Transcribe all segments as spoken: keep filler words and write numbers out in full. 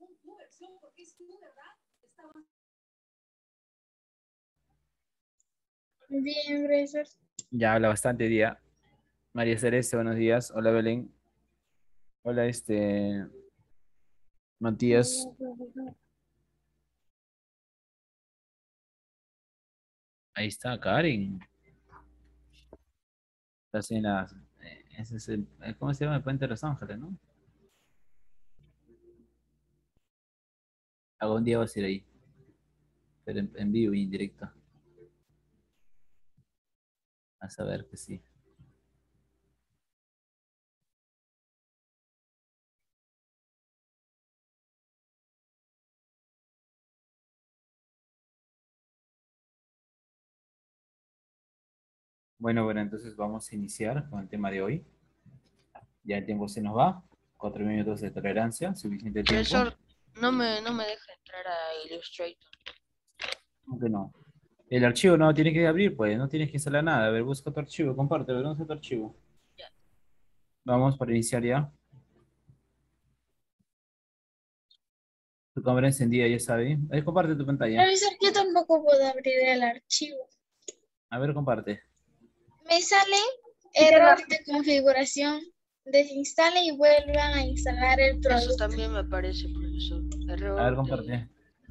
Bien, profesor. Ya habla bastante día. María Celeste, buenos días. Hola Belén. Hola este Matías. Ahí está Karen. Está en la, eh, ese es el, eh, ¿cómo se llama? El Puente de Los Ángeles, ¿no? Algún día vas a ir ahí, pero en, en vivo y en directo. A saber que sí. Bueno, bueno, entonces vamos a iniciar con el tema de hoy. Ya el tiempo se nos va. Cuatro minutos de tolerancia, suficiente tiempo. Profesor, no me, no me deja entrar a Illustrator. Aunque no. El archivo no tienes que abrir, pues, no tienes que instalar nada. A ver, busca tu archivo, compártelo, ¿dónde está tu archivo? Ya. Vamos para iniciar ya. Tu cámara encendida, ya sabes. Ahí comparte tu pantalla. Profesor, yo tampoco puedo abrir el archivo. A ver, comparte. Me sale error de configuración. Desinstale y vuelvan a instalar el Eso producto. también me parece, profesor. A ver, Error de... comparte.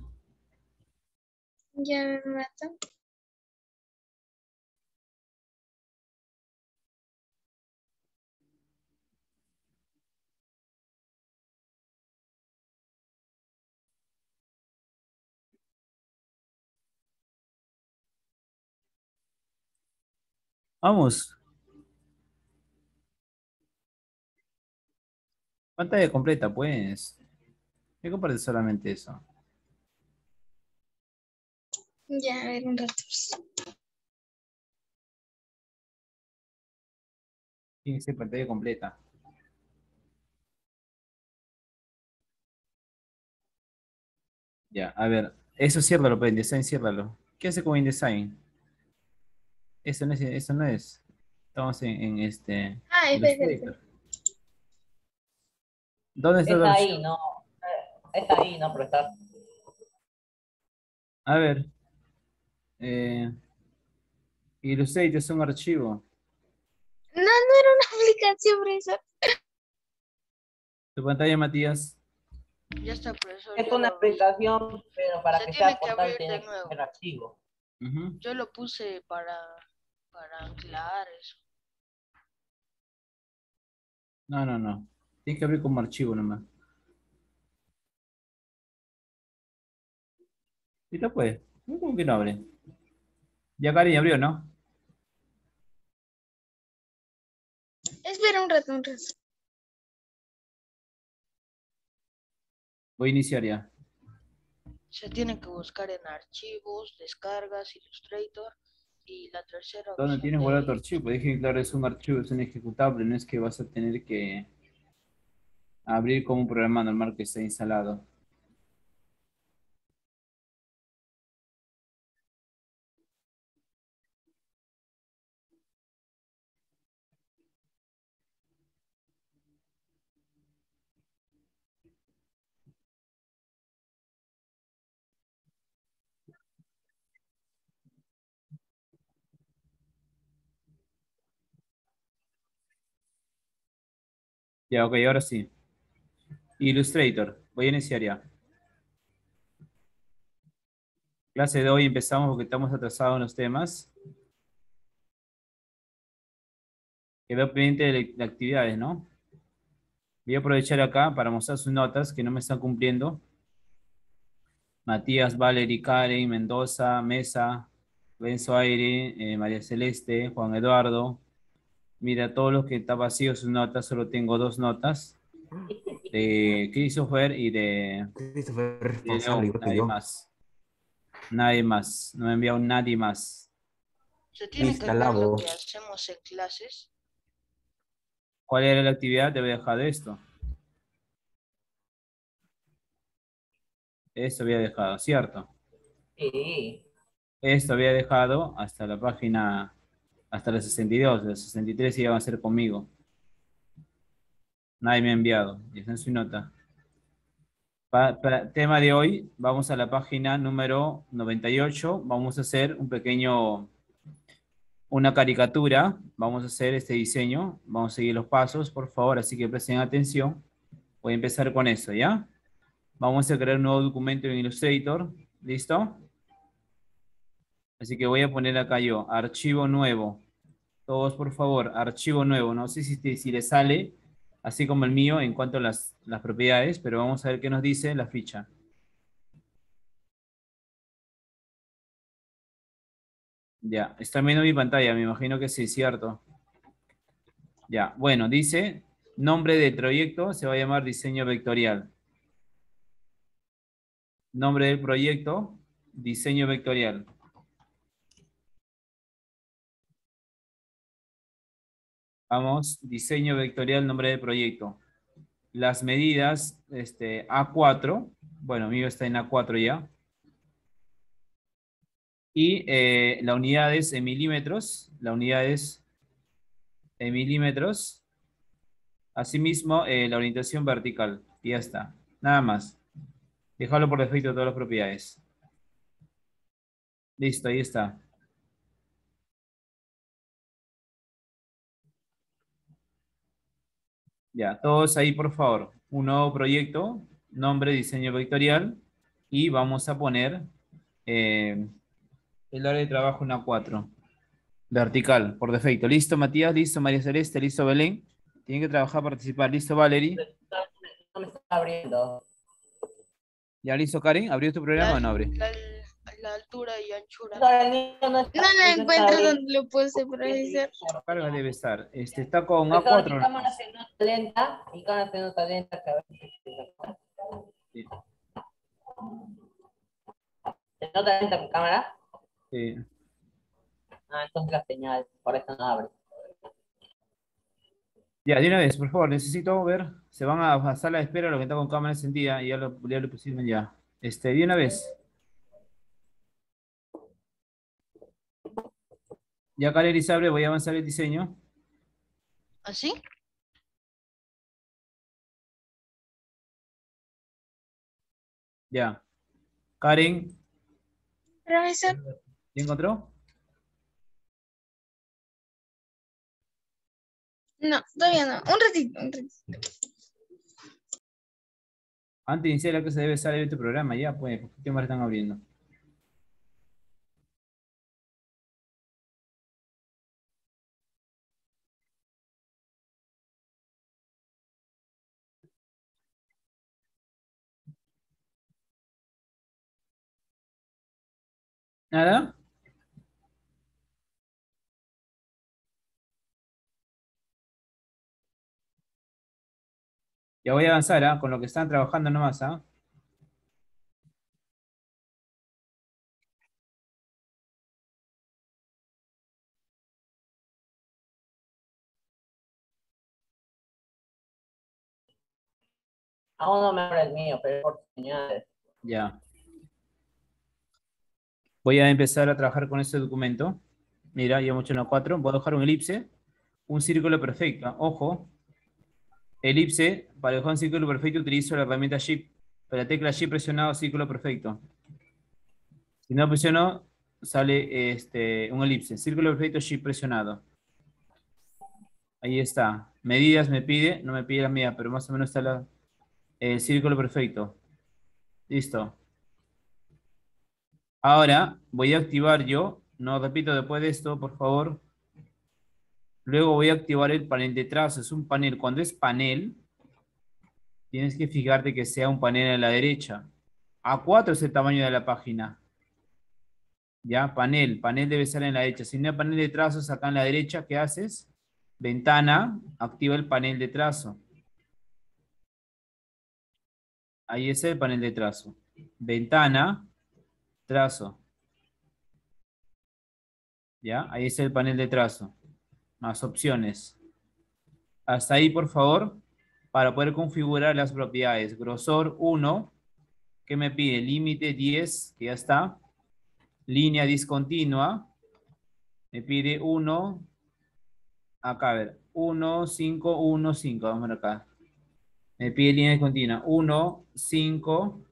Ya me mato. Vamos. Pantalla completa, pues. ¿Qué comparte solamente eso? Ya, a ver un rato. Tiene que ser pantalla completa. Ya, a ver. Eso ciérralo, pues, InDesign, ciérralo. ¿Qué hace con InDesign? Eso no es, eso no es. Estamos en, en este Ah, espera, espera. Illustrator. ¿Dónde está tu Está ahí, archivo? no. eh, Está ahí, no, pero está. A ver. Eh, Illustrator es un archivo. No, no era una aplicación, profesor. Tu pantalla, Matías. Ya está, profesor. Es Yo una lo abrí. aplicación, pero para Se que tiene sea que portal abrir de tiene que nuevo. ser archivo. Ujú. Yo lo puse para, para anclar eso. No, no, no. Tienes que abrir como archivo nomás. ¿Y lo puede? ¿Cómo que no abre? Ya Karen abrió, ¿no? Espera un rato, un rato. Voy a iniciar ya. Se tiene que buscar en archivos, descargas, Illustrator y la tercera ¿Dónde opción tienes guardado tu de... archivo? Pues dije, claro, es un archivo, es un ejecutable, no es que vas a tener que abrir como un programa normal que está instalado. Ya, ok, ahora sí. Illustrator, voy a iniciar ya. Clase de hoy empezamos porque estamos atrasados en los temas. Quedó pendiente de, de actividades, ¿no? Voy a aprovechar acá para mostrar sus notas que no me están cumpliendo. Matías, Valery, Karen, Mendoza, Mesa, Benzo Aire, eh, María Celeste, Juan Eduardo. Mira, todos los que está vacío sus notas, solo tengo dos notas. De Christopher y de, Christopher es de responsable, León, igual que nadie yo. más. Nadie más. No me ha enviado nadie más. Se tiene que ver lo Instalado. que hacemos en clases. ¿Cuál era la actividad? Te voy a dejar de esto. Esto había dejado, ¿cierto? Sí. Esto había dejado hasta la página, hasta la sesenta y dos, la sesenta y tres iban a ser conmigo. Nadie me ha enviado. Y está en su nota. Pa- para tema de hoy, vamos a la página número noventa y ocho. Vamos a hacer un pequeño, una caricatura. Vamos a hacer este diseño. Vamos a seguir los pasos, por favor, así que presten atención. Voy a empezar con eso, ¿ya? Vamos a crear un nuevo documento en Illustrator. ¿Listo? Así que voy a poner acá yo, archivo nuevo. Todos, por favor, archivo nuevo. No sé si, te- si le sale, así como el mío, en cuanto a las, las propiedades, pero vamos a ver qué nos dice la ficha. Ya, está viendo mi pantalla, me imagino que sí, cierto. Ya, bueno, dice, nombre del proyecto se va a llamar diseño vectorial. Nombre del proyecto, diseño vectorial. Vamos, diseño vectorial, nombre del proyecto. Las medidas, este, A cuatro, bueno, mío está en A cuatro ya. Y eh, la unidad es en milímetros, la unidad es en milímetros. Asimismo, eh, la orientación vertical. Y ya está, nada más. Déjalo por defecto todas las propiedades. Listo, ahí está. Ya, todos ahí, por favor. Un nuevo proyecto, nombre, diseño vectorial. Y vamos a poner eh, el área de trabajo en A cuatro. Vertical, por defecto. ¿Listo, Matías? ¿Listo, María Celeste? ¿Listo, Belén? Tienen que trabajar, participar. ¿Listo, Valerie? No me está abriendo. ¿Ya listo, Karen? ¿Abrió tu programa La, o no abre? la, la altura y anchura. No, el mío no está, No lo no está encuentro abriendo. donde lo puse, profesor. Carga debe estar. Este, está con Profesor, A cuatro. mi cámara se nota lenta, mi cámara se nota lenta, que a veces Sí. se nota lenta mi cámara. Sí. Ah, entonces la señal, por eso no abre. Ya, de una vez, por favor, necesito ver. Se van a, a sala de espera los que están con cámara encendida y ya lo, ya lo pusieron ya. Este, de una vez. Ya, Karen y Sabre, voy a avanzar el diseño. ¿Así? Ya. Karen, Profesor, ¿ya encontró? no, todavía no. Un ratito, un ratito. Antes de iniciar la clase debe salir este programa, ya, pues, ¿qué más están abriendo? ¿Nada? Ya voy a avanzar, ¿ah? Con lo que están trabajando nomás, ¿ah? Aún no me abre el mío, pero es por señales. Ya. Voy a empezar a trabajar con este documento. Mira, ya hemos hecho una cuatro. Voy a dejar un elipse, un círculo perfecto. Ojo, elipse, para dejar un círculo perfecto utilizo la herramienta Shift. Para la tecla Shift presionado, círculo perfecto. Si no presiono, sale este, un elipse. Círculo perfecto, Shift presionado. Ahí está. Medidas me pide, no me pide las medidas, pero más o menos está la, el círculo perfecto. Listo. Ahora voy a activar yo, no repito después de esto, por favor. Luego voy a activar el panel de trazo. Es un panel. Cuando es panel, tienes que fijarte que sea un panel a la derecha. A cuatro es el tamaño de la página. Ya, panel. Panel debe estar en la derecha. Si no hay panel de trazos acá en la derecha, ¿qué haces? Ventana, activa el panel de trazo. Ahí es el panel de trazo. Ventana, trazo. ¿Ya? Ahí es el panel de trazo. Más opciones. Hasta ahí, por favor, para poder configurar las propiedades. Grosor uno, ¿qué me pide? Límite diez, que ya está. Línea discontinua, me pide uno. Acá, a ver, uno, cinco, uno, cinco. Vamos a ver acá. Me pide línea discontinua. uno, cinco,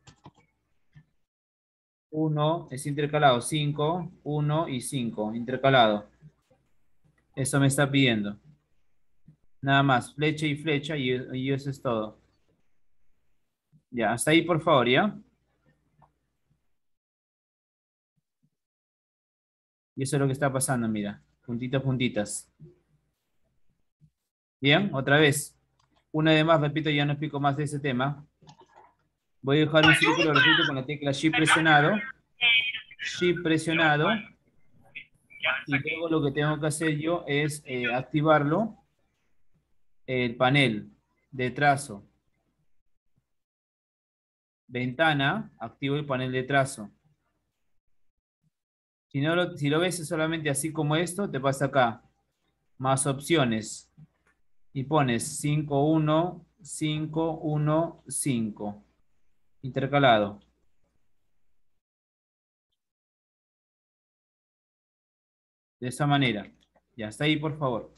uno, es intercalado. cinco, uno y cinco, intercalado. Eso me está pidiendo. Nada más, flecha y flecha y, y eso es todo. Ya, hasta ahí por favor, ¿ya? Y eso es lo que está pasando, mira. Puntitas, puntitas. Bien, otra vez. Una vez más, repito, ya no explico más de ese tema. Voy a dejar un círculo, repito, con la tecla Shift presionado. Shift presionado. Y luego lo que tengo que hacer yo es eh, activarlo. El panel de trazo. Ventana, activo el panel de trazo. Si, no lo, si lo ves solamente así como esto, te pasa acá. Más opciones. Y pones cinco, uno, cinco, uno, cinco. Intercalado. De esa manera. Ya está ahí, por favor.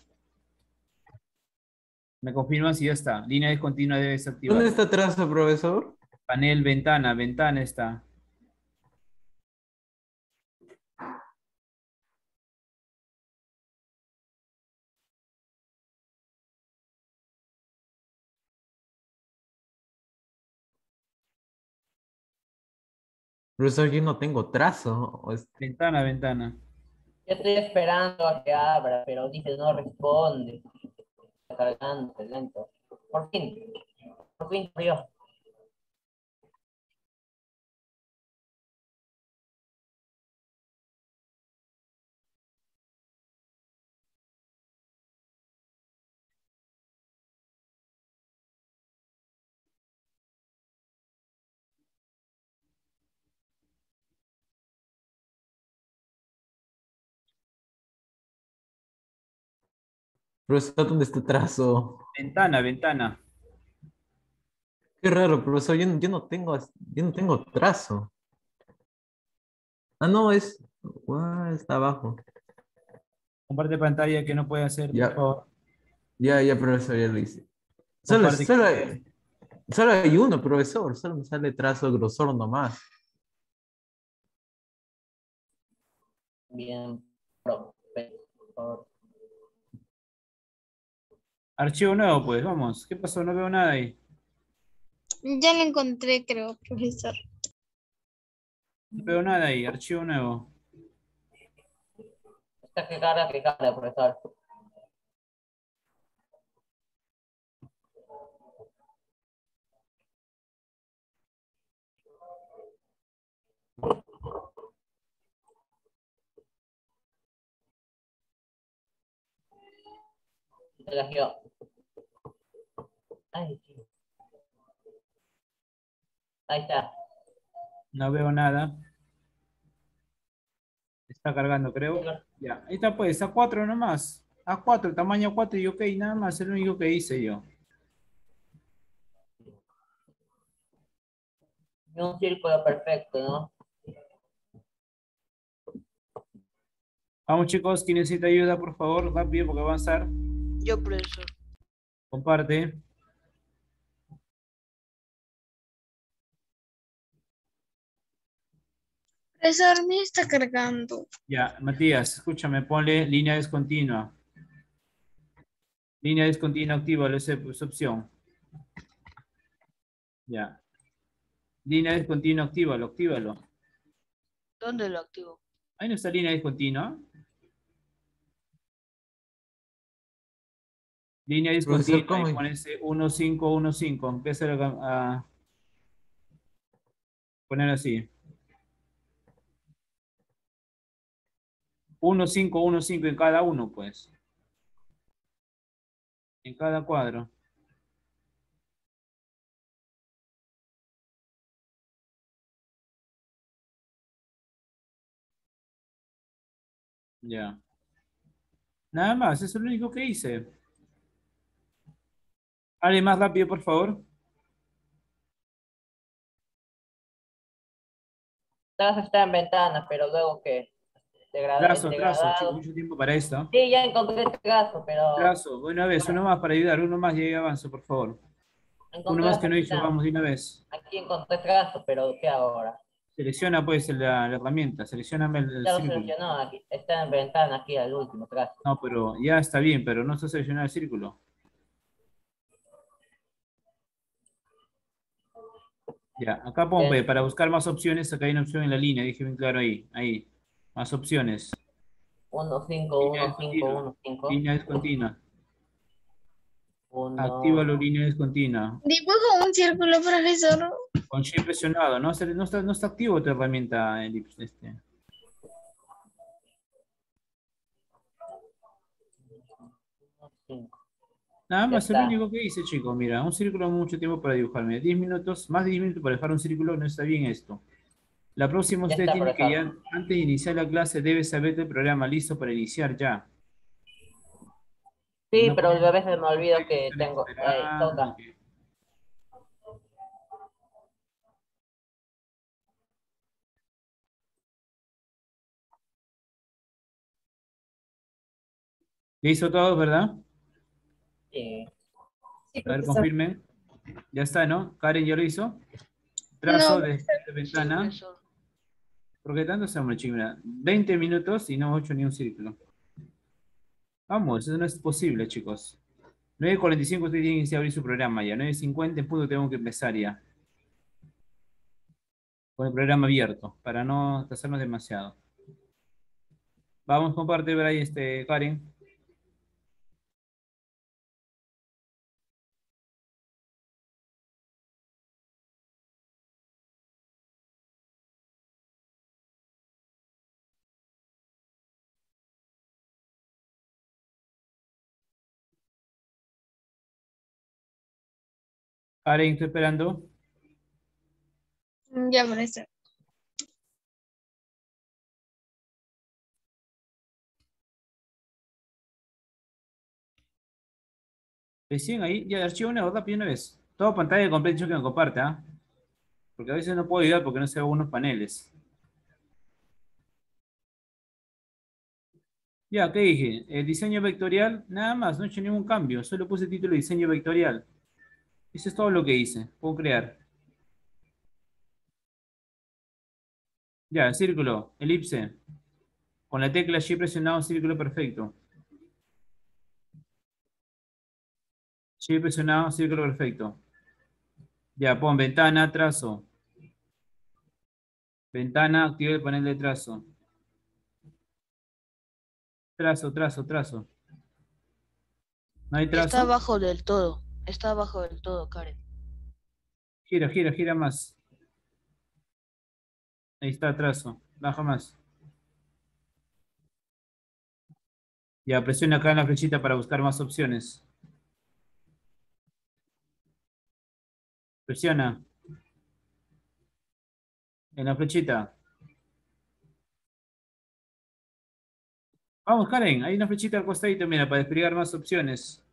Me confirman si ya está. Línea discontinua debe desactivar. ¿Dónde está trazo, profesor? Panel, ventana, ventana está. Profesor, yo no tengo trazo. O es- Ventana, ventana. Yo estoy esperando a que abra, pero dice no responde. Está cargando, es lento. Por fin, por fin abrió. Profesor, ¿dónde está trazo? Ventana, ventana. Qué raro, profesor, yo, no- yo no tengo, as- yo no tengo trazo. Ah, no, es... ah, está abajo. Comparte pantalla que no puede hacer, por Ya, favor. ya, ya, profesor, ya lo hice. Solo, Comparte. solo, solo hay uno, profesor, solo me sale trazo grosor nomás. Bien, profesor. Archivo nuevo, pues, vamos. ¿Qué pasó? No veo nada ahí. Ya lo encontré, creo, profesor. No veo nada ahí. Archivo nuevo. Está que carga, que carga, profesor. Se lagió. Ay, sí. Ahí está. No veo nada. Está cargando, creo. Ya. Ahí está, pues. A cuatro nomás. A cuatro, tamaño cuatro y ok, nada más. Es lo único que hice yo. Y un círculo perfecto, ¿no? Vamos, chicos. ¿Quién necesita ayuda, por favor? Rápido, porque va a avanzar. Yo, profesor. Comparte. Profesor, me está cargando. Ya, Matías, escúchame, ponle línea discontinua. Línea discontinua, activa esa, esa opción. Ya. Línea discontinua, actívalo, actívalo. ¿Dónde lo activo? Ahí no está línea discontinua. Línea Profesor, discontinua, ¿cómo? y pon ese uno cinco uno cinco. Empieza a, a poner así. uno cinco uno cinco en cada uno, pues. En cada cuadro. Ya. Nada más, eso es lo único que hice. Hable más rápido, por favor. Trazo está en ventana, pero luego que degrada, Trazo, trazo, chico, degradado. mucho tiempo para esto. Sí, ya encontré el trazo, pero Trazo, una vez, uno más para ayudar, uno más y ahí avanzo, por favor. Uno más que no he Encontré, dicho, vamos de una vez. aquí encontré trazo, pero ¿qué ahora? Selecciona pues la, la herramienta, seleccioname el, el Ya lo círculo. seleccionó, aquí, está en ventana, aquí al último trazo. No, pero ya está bien, pero no está seleccionado el círculo. Ya, acá pon, Bien. pe, para buscar más opciones, acá hay una opción en la línea, dije bien claro ahí, ahí. Más opciones. uno, cinco, Línea uno, cinco, discontinua. uno, cinco. Línea discontinua. Activa la Uno. línea discontinua. Dibujo un círculo, profesor. Con shift presionado. No, Se- no, está, no está activo tu herramienta, Elipse. Este. cinco. Nada Ya más, es lo está. único que hice, chicos. Mira, un círculo mucho tiempo para dibujarme. diez minutos, más de diez minutos para dibujar un círculo, no está bien esto. La próxima Ya usted está, tiene que profesor. ya, antes de iniciar la clase, debe saber el programa listo para iniciar ya. Y Sí, no pero poner a veces me olvido que estar tengo. Eh, esperando, toca. que- ¿Listo todo, verdad? Sí. Sí, A ver, profesor. confirmen. Ya está, ¿no? Karen ya lo hizo. No, Trazo de, de Sí, ventana. profesor. ¿Por qué tanto se llama chimera? veinte minutos y no ocho ni un círculo. Vamos, eso no es posible, chicos. nueve cuarenta y cinco ustedes tienen que abrir su programa ya. nueve cincuenta en punto tengo que empezar ya. Con el programa abierto, para no atrasarnos demasiado. Vamos, comparte, ver ahí, este, Karen. Karen, estoy esperando. ya, profesor. Recién ahí, ya archivo una rápido una vez. Todo pantalla completa, yo que me comparte, ¿ah? Porque a veces no puedo ayudar porque no sé algunos paneles. Ya, ¿qué dije? El diseño vectorial, nada más, no he hecho ningún cambio. Solo puse título de diseño vectorial. Eso es todo lo que hice. Puedo crear. Ya, círculo, elipse. Con la tecla Shift presionado, círculo perfecto. Shift presionado, círculo perfecto. Ya, pon ventana, trazo. Ventana, activa el panel de trazo. Trazo, trazo, trazo. ¿No hay Está trazo? abajo del todo. Está abajo del todo, Karen. Gira, gira, gira más. Ahí está, trazo. Baja más. Ya, presiona acá en la flechita para buscar más opciones. Presiona. En la flechita. Vamos, Karen. Hay una flechita al costadito, mira, para desplegar más opciones.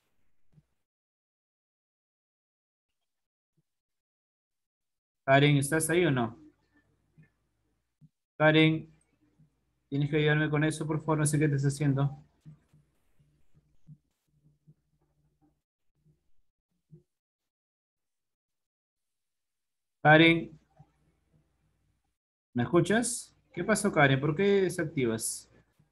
Karen, ¿estás ahí o no? Karen, tienes que ayudarme con eso, por favor. No sé qué estás haciendo. Karen, ¿me escuchas? ¿Qué pasó, Karen? ¿Por qué desactivas?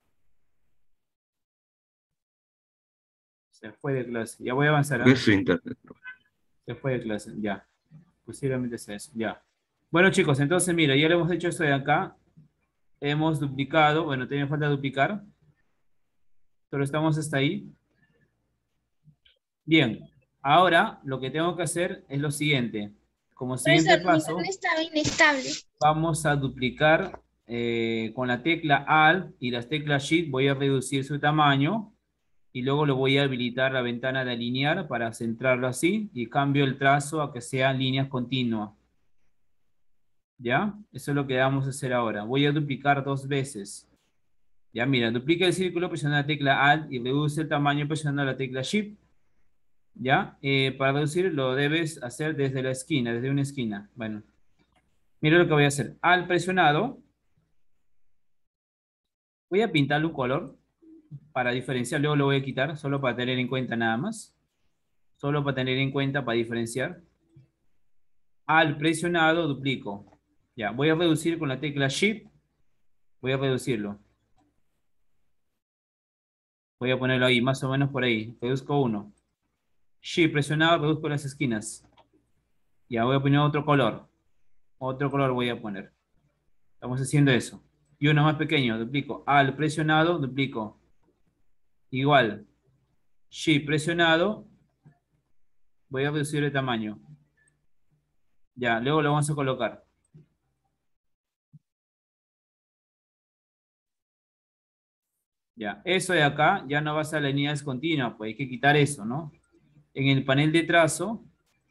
Se fue de clase. Ya voy a avanzar, ¿ah? Es su internet. Se fue de clase, ya. Posiblemente sea eso, ya. Bueno, chicos, entonces, mira, ya le hemos hecho esto de acá. Hemos duplicado, bueno, tenía falta duplicar. Pero estamos hasta ahí. Bien, ahora lo que tengo que hacer es lo siguiente. Como siguiente Profesor, mi paso, internet estaba inestable. vamos a duplicar eh, con la tecla Alt y las teclas Shift. Voy a reducir su tamaño y luego lo voy a habilitar la ventana de alinear para centrarlo así y cambio el trazo a que sean líneas continuas. ¿Ya? Eso es lo que vamos a hacer ahora. Voy a duplicar dos veces. Ya, mira, duplica el círculo presionando la tecla Alt y reduce el tamaño presionando la tecla Shift. ¿Ya? Eh, para reducir lo debes hacer desde la esquina, desde una esquina. Bueno, mira lo que voy a hacer. Al presionado, voy a pintarle un color para diferenciar, luego lo voy a quitar, solo para tener en cuenta nada más. Solo para tener en cuenta, para diferenciar. Al presionado, duplico. Ya, voy a reducir con la tecla Shift. Voy a reducirlo. Voy a ponerlo ahí, más o menos por ahí. Reduzco uno. Shift presionado, reduzco las esquinas. Ya, voy a poner otro color. Otro color voy a poner. Estamos haciendo eso. Y uno más pequeño, duplico. Al presionado, duplico. Igual. Shift presionado. Voy a reducir el tamaño. Ya, luego lo vamos a colocar. Ya, eso de acá ya no va a ser la línea descontinua, pues hay que quitar eso, ¿no? En el panel de trazo,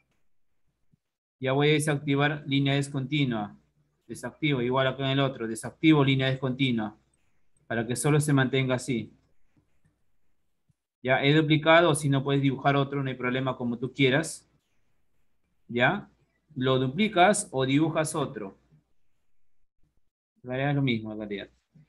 ya voy a desactivar línea descontinua. Desactivo, igual acá en el otro, desactivo línea descontinua, para que solo se mantenga así. Ya, he duplicado, si no puedes dibujar otro, no hay problema, como tú quieras. Ya, lo duplicas o dibujas otro. En realidad es lo mismo, en realidad.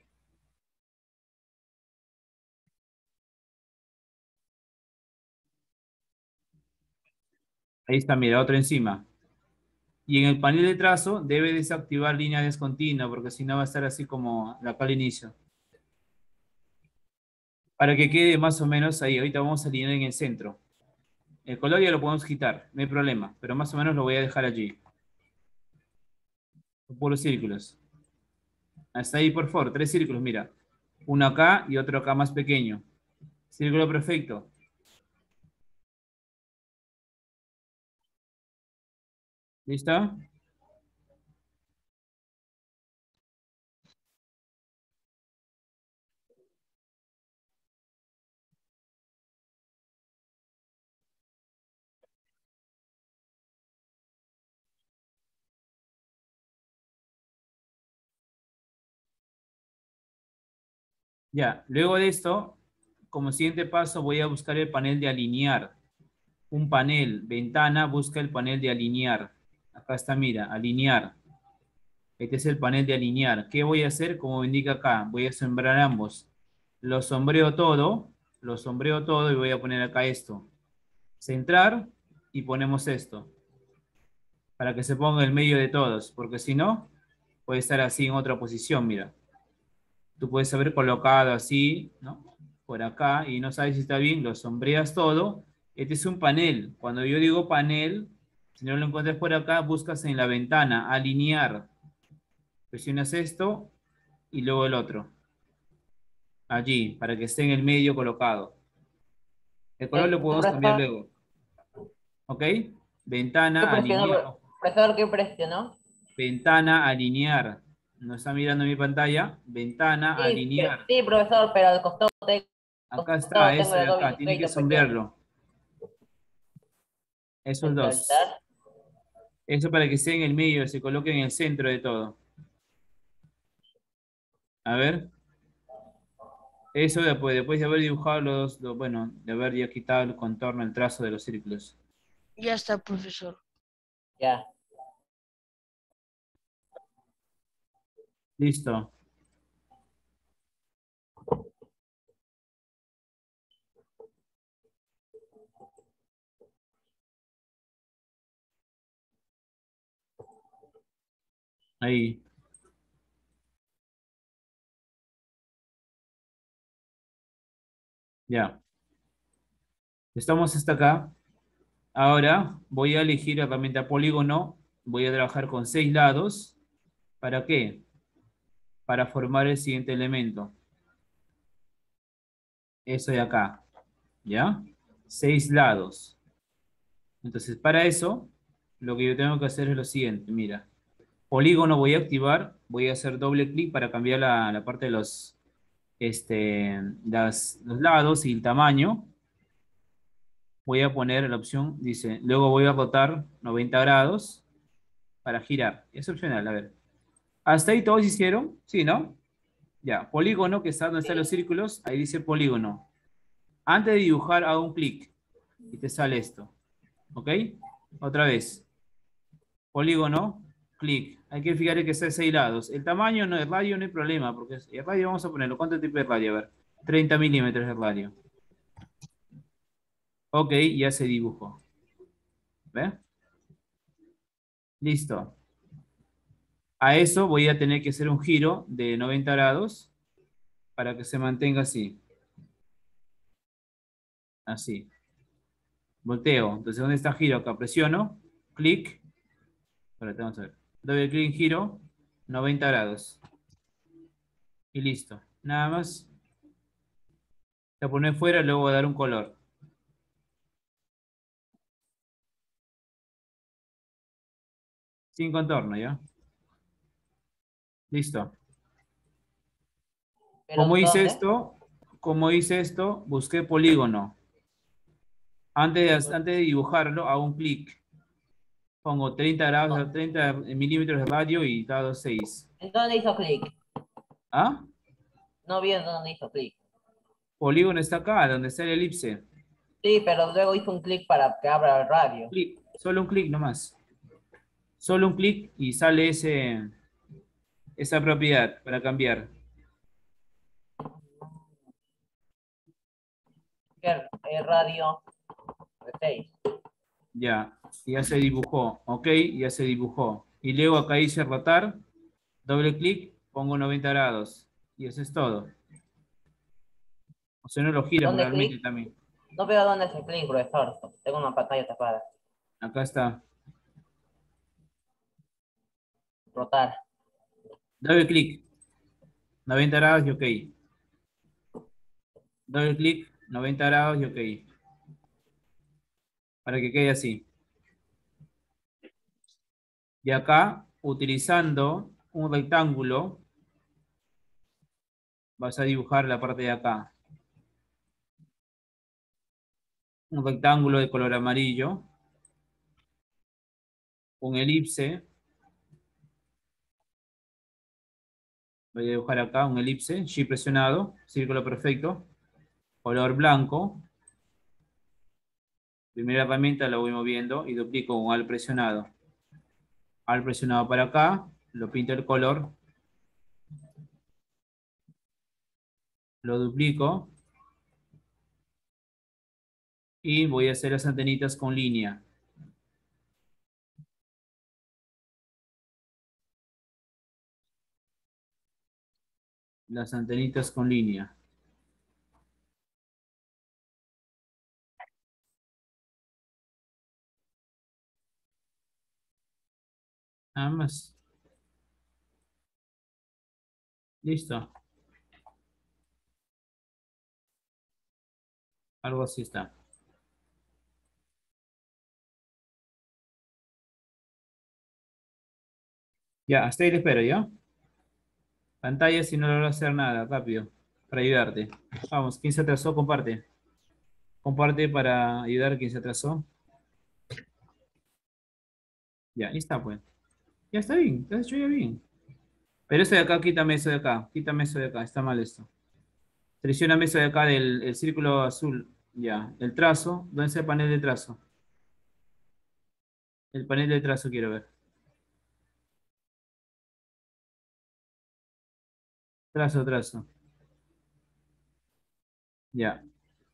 Ahí está, mira, otro encima. Y en el panel de trazo debe desactivar línea descontinua, porque si no va a estar así como acá al inicio. Para que quede más o menos ahí. Ahorita vamos a alinear en el centro. El color ya lo podemos quitar, no hay problema, pero más o menos lo voy a dejar allí. Puros círculos. Hasta ahí, por favor, tres círculos, mira. Uno acá y otro acá más pequeño. Círculo perfecto. ¿Listo? Ya, luego de esto, como siguiente paso, voy a buscar el panel de alinear. Un panel, ventana, busca el panel de alinear. Acá está, mira, alinear. Este es el panel de alinear. ¿Qué voy a hacer? Como me indica acá, voy a sombrear ambos. Lo sombreo todo, lo sombreo todo y voy a poner acá esto. Centrar y ponemos esto. Para que se ponga en el medio de todos, porque si no, puede estar así en otra posición, mira. Tú puedes haber colocado así, ¿no? Por acá y no sabes si está bien, lo sombreas todo. Este es un panel. Cuando yo digo panel, si no lo encuentras por acá, buscas en la ventana, alinear. Presionas esto y luego el otro. Allí, para que esté en el medio colocado. El color lo podemos cambiar luego. ¿Ok? Ventana, alinear. Profesor, ¿qué presionó? Ventana, alinear. ¿No está mirando mi pantalla? Ventana, Sí, alinear. sí, profesor, pero al costado tengo. Acá está, ese de acá. Tiene que sombrearlo. Esos dos. Eso para que esté en el medio, se coloque en el centro de todo. A ver. Eso después, después de haber dibujado los, los, bueno, de haber ya quitado el contorno, el trazo de los círculos. Ya está, profesor. Ya. Listo. Ahí. Ya. Estamos hasta acá. Ahora voy a elegir la herramienta polígono. Voy a trabajar con seis lados. ¿Para qué? Para formar el siguiente elemento. Eso de acá. ¿Ya? Seis lados. Entonces, para eso, lo que yo tengo que hacer es lo siguiente. Mira. Polígono voy a activar. Voy a hacer doble clic para cambiar la, la parte de los, este, las, los lados y el tamaño. Voy a poner la opción, dice, luego voy a rotar noventa grados para girar. Es opcional, a ver. ¿Hasta ahí todos hicieron? Sí, ¿no? Ya, polígono, que está donde están los círculos, ahí dice polígono. Antes de dibujar, hago un clic y te sale esto. ¿Ok? Otra vez. Polígono, clic. Hay que fijar que sea seis lados. El tamaño, no, el radio no hay problema, porque el radio vamos a ponerlo. ¿Cuánto tipo de radio? A ver, treinta milímetros de radio. Ok, ya se dibujó. ¿Ve? Listo. A eso voy a tener que hacer un giro de noventa grados para que se mantenga así. Así. Volteo. Entonces, ¿dónde está giro? Acá presiono. Clic. Ahora vamos a ver. Doble clic en giro. noventa grados. Y listo. Nada más. La poner fuera, luego voy a dar un color. Sin contorno, ¿ya? Listo. ¿Pero Como hice dónde? esto, como hice esto, busqué polígono. Antes de, antes de dibujarlo, hago un clic. Pongo treinta grados, treinta milímetros de radio y dado seis. ¿En dónde hizo clic? ¿Ah? No vi en dónde hizo clic. Polígono está acá, donde está el elipse. Sí, pero luego hizo un clic para que abra el radio. Clic, solo un clic nomás. Solo un clic y sale ese, esa propiedad para cambiar. El, el radio de seis. Ya, ya se dibujó. Ok, ya se dibujó. Y luego acá dice rotar. Doble clic, pongo noventa grados. Y eso es todo. O sea, no lo giras ¿Dónde manualmente clic? también. No veo dónde es el clic, profesor. Tengo una pantalla tapada. Acá está. Rotar. Doble clic. noventa grados y ok. Doble clic, noventa grados y ok. Para que quede así. Y acá, utilizando un rectángulo, vas a dibujar la parte de acá. Un rectángulo de color amarillo. Un elipse. Voy a dibujar acá un elipse, Shift presionado, círculo perfecto, color blanco. Primera herramienta la voy moviendo y duplico con Alt presionado. Alt presionado para acá, lo pinto el color. Lo duplico. Y voy a hacer las antenitas con línea. Las antenitas con línea. Nada más. Listo. Algo así está. Ya, hasta ahí le espero, ¿ya? Pantalla si no logro hacer nada, rápido. Para ayudarte. Vamos, ¿quién se atrasó? Comparte. Comparte para ayudar a quien se atrasó. Ya, ahí está, pues. Ya está bien, está hecho ya bien. Pero eso de acá, quítame eso de acá. Quítame eso de acá, está mal esto. Seleccioname eso de acá del el círculo azul. Ya, el trazo. ¿Dónde está el panel de trazo? El panel de trazo quiero ver. Trazo, trazo. Ya.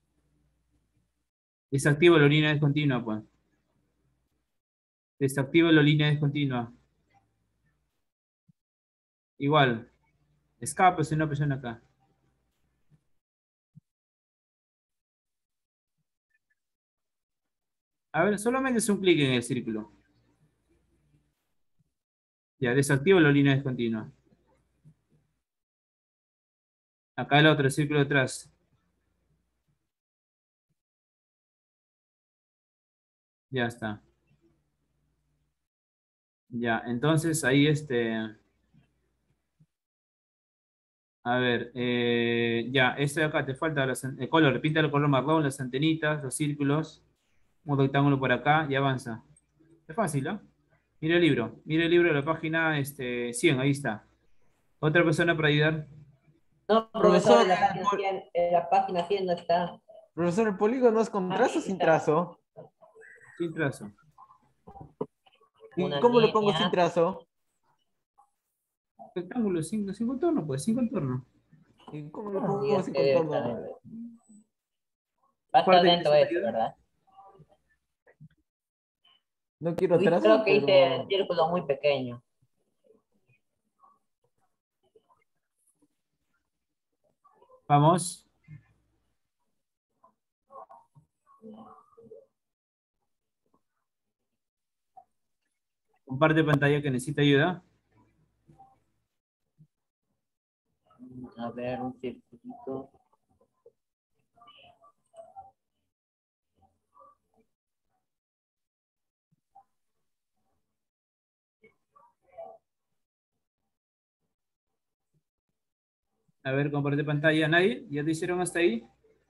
Desactivo la línea discontinua, pues. Desactivo la línea discontinua. Igual. Escape, si no presiona acá. A ver, solamente es un clic en el círculo. Ya, desactivo la línea discontinua. Acá el otro, el círculo detrás. Ya está. Ya, entonces ahí este... A ver, eh, ya, este de acá te falta las- el color. Pinta el color marrón, las antenitas, los círculos, un rectángulo por acá y avanza. Es fácil, ¿no? Mira el libro, mira el libro de la página este, cien, ahí está. Otra persona para ayudar. No, Profesor, profesor, en la el página pol- cien, en la página cien no está. Profesor, ¿el polígono es con Ah, trazo o sí sin está. trazo? Sin trazo. ¿Y Una cómo lo pongo línea. sin trazo? Rectángulo, sin, sin contorno, pues, sin contorno. ¿Y cómo lo Y pongo es sin que contorno? está- va a estar Parte, lento ¿necesita eso, ayuda? ¿verdad? No quiero Uy, trazo, creo que hice pero... el círculo muy pequeño. Vamos. Comparte pantalla que necesita ayuda. A ver, un circulito. A ver, comparte pantalla. ¿Nadie? ¿Ya te hicieron hasta ahí?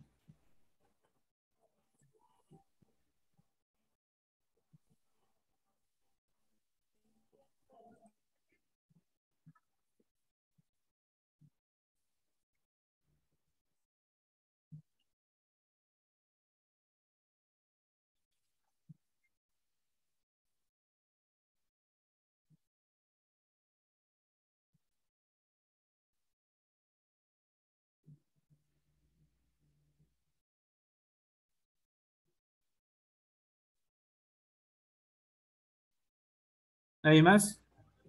¿Nadie más?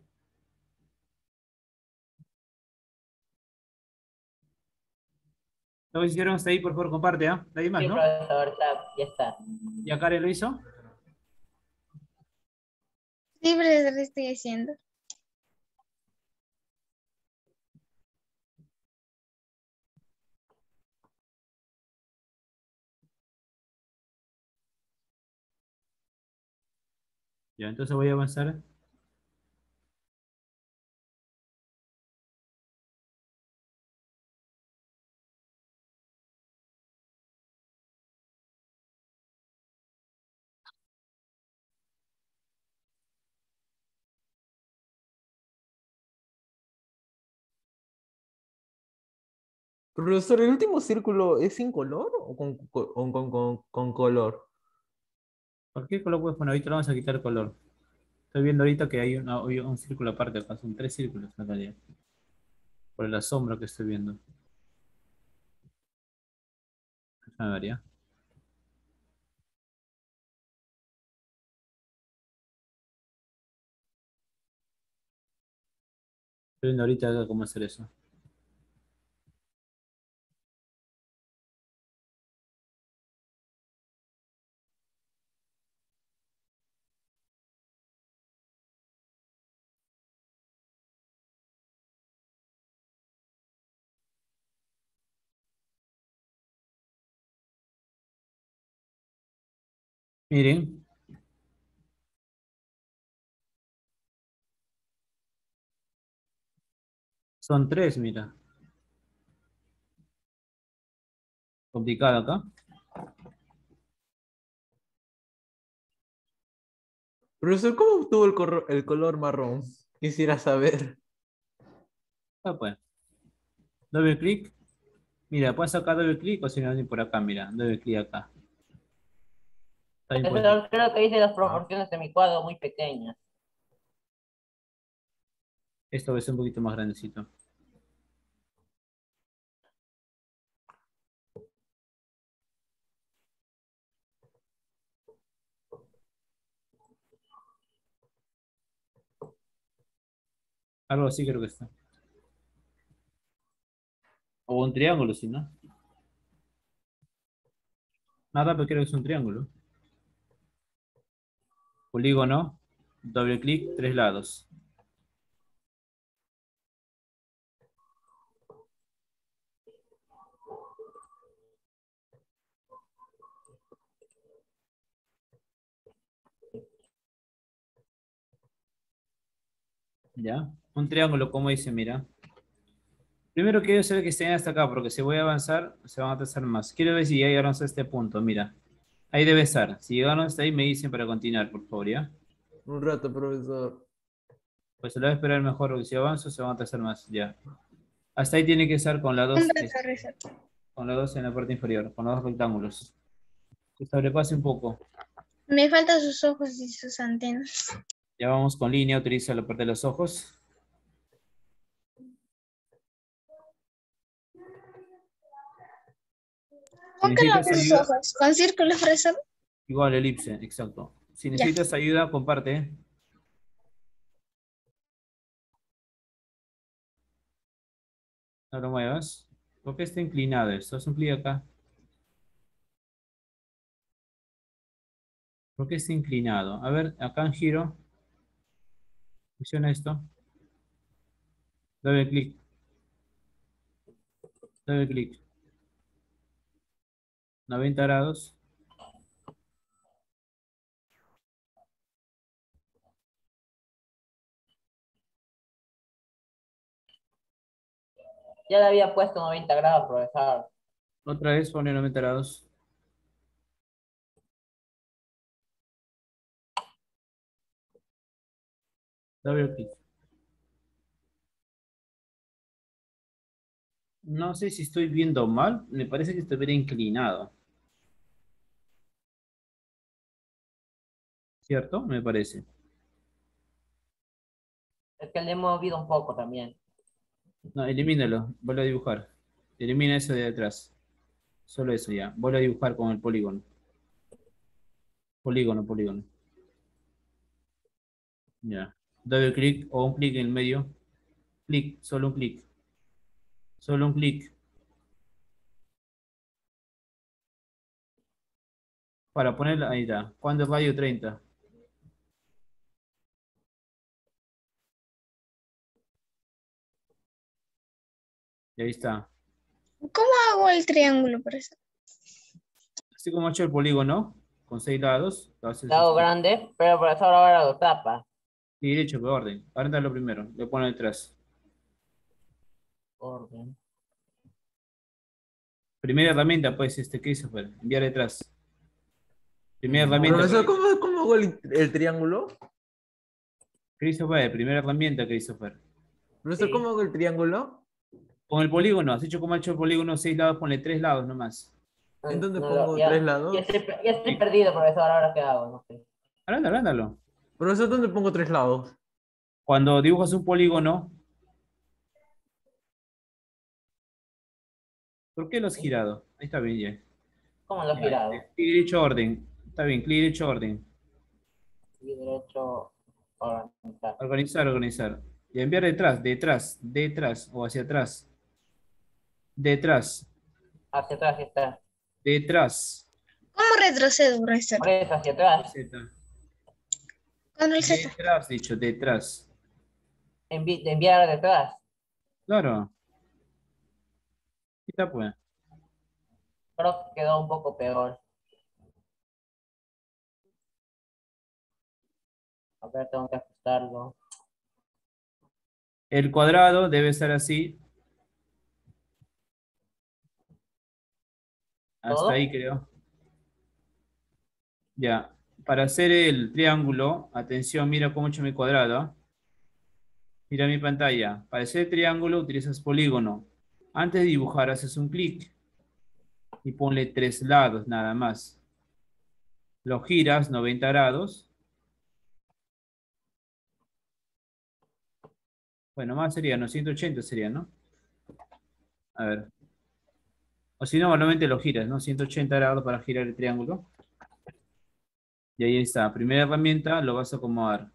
¿Todos hicieron hasta ahí? Por favor, comparte, ¿ah? ¿Nadie más, Sí, no? profesor, está, ya está. ¿Ya Karen lo hizo? Sí, profesor, lo estoy haciendo. Ya, entonces voy a avanzar. Profesor, ¿el último círculo es sin color o con, co- o con, con- con color? ¿Por qué color puedes poner? Ahorita le vamos a quitar el color. Estoy viendo ahorita que hay una- hay un círculo aparte acá. Son tres círculos en realidad. Por la sombra que estoy viendo. Déjame ver ya. Estoy viendo ahorita acá cómo hacer eso. Miren. Son tres, mira. Complicado acá. Profesor, ¿cómo obtuvo el, corro- el color marrón? Quisiera saber. Ah, pues. Doble clic. Mira, puedes sacar doble clic o si no, ni por acá, mira. Doble clic acá. También puedes. Profesor, creo que hice las Ah. proporciones de mi cuadro muy pequeñas. Esto va a ser un poquito más grandecito. Algo así creo que está. O un triángulo, si no. Nada, pero creo que es un triángulo. Polígono. Doble clic, tres lados. ¿Ya? Un triángulo, como dice, mira. Primero quiero saber que estén hasta acá, porque si voy a avanzar, se van a trazar más. Quiero ver si ya llegaron hasta este punto, mira. Ahí debe estar. Si llegaron hasta ahí, me dicen para continuar, por favor, ¿ya? Un rato, profesor. Pues se lo voy a esperar mejor, porque si avanzo, se van a trazar más, ya. Hasta ahí tiene que estar con la Un dos, rato, profesor. con la dos en la parte inferior, con los dos rectángulos. Que sobrepase un poco. Me faltan sus ojos y sus antenas. Ya vamos con línea, utiliza la parte de los ojos. Si ¿Cómo que necesitas no sus ayuda, ojos? ¿Con círculos, profesor? igual elipse, exacto. Si necesitas ayuda, comparte. No lo muevas. ¿Por qué está inclinado esto? Haz un clic acá. ¿Por qué está inclinado? A ver, acá en giro. Funciona esto. Doble clic. Doble clic. noventa grados. Ya le había puesto noventa grados, profesor. Otra vez pone noventa grados. Doble clic. No sé si estoy viendo mal. Me parece que estuviera inclinado. ¿Cierto? Me parece. Es que le he movido un poco también. No, elimínalo. Vuelve a dibujar. Elimina eso de atrás. Solo eso ya. Vuelve a dibujar con el polígono. Polígono, polígono. Ya. Doble clic o un clic en el medio. Clic, solo un clic. Solo un clic. Para ponerla, ahí está. ¿Cuándo es radio treinta? Y ahí está. ¿Cómo hago el triángulo, profesor? Así como ha hecho el polígono, con seis lados, lo haces Lado así. grande, pero profesor ahora lo tapa. Y derecho, por orden. Ahora lo primero. Le pone detrás. Orden. Primera herramienta, pues, este, Christopher. Enviar detrás. Primera herramienta. Profesor, pues. ¿cómo, cómo hago el, el triángulo? Christopher, primera herramienta, Christopher. Profesor, Sí. ¿cómo hago el triángulo? Con el polígono, has hecho como ha hecho el polígono, seis lados, ponle tres lados nomás. ¿En dónde No, pongo ya, tres lados? Ya estoy, ya estoy perdido, profesor, ahora qué hago, no sé. Ándalo, ándalo. Profesor, ¿dónde pongo tres lados? Cuando dibujas un polígono, ¿por qué lo has girado? Ahí está bien, ya. ¿Cómo lo he Ya, girado? este, clic derecho, orden. Está bien, clic derecho, orden. Y derecho, organizar. Organizar, organizar. Y enviar detrás, detrás, detrás o hacia atrás. Detrás, Hacia atrás, hacia atrás. detrás. ¿Cómo retrocedo, profesor? Por eso, hacia atrás. Z. Con el Z. Detrás, dicho, detrás. Envi- de enviar detrás. Claro. Ahí está, pues. Creo que quedó un poco peor. A ver, tengo que ajustarlo. El cuadrado debe estar así. Hasta ahí, ¿Todo? creo. Ya. Para hacer el triángulo, atención, mira cómo he hecho mi cuadrado. Mira mi pantalla. Para hacer el triángulo utilizas polígono. Antes de dibujar haces un clic y ponle tres lados nada más. Lo giras noventa grados. Bueno, más sería, ¿no? ciento ochenta sería, ¿no? A ver. O si no, normalmente lo giras, ¿no? ciento ochenta grados para girar el triángulo. Y ahí está. Primera herramienta, lo vas a acomodar.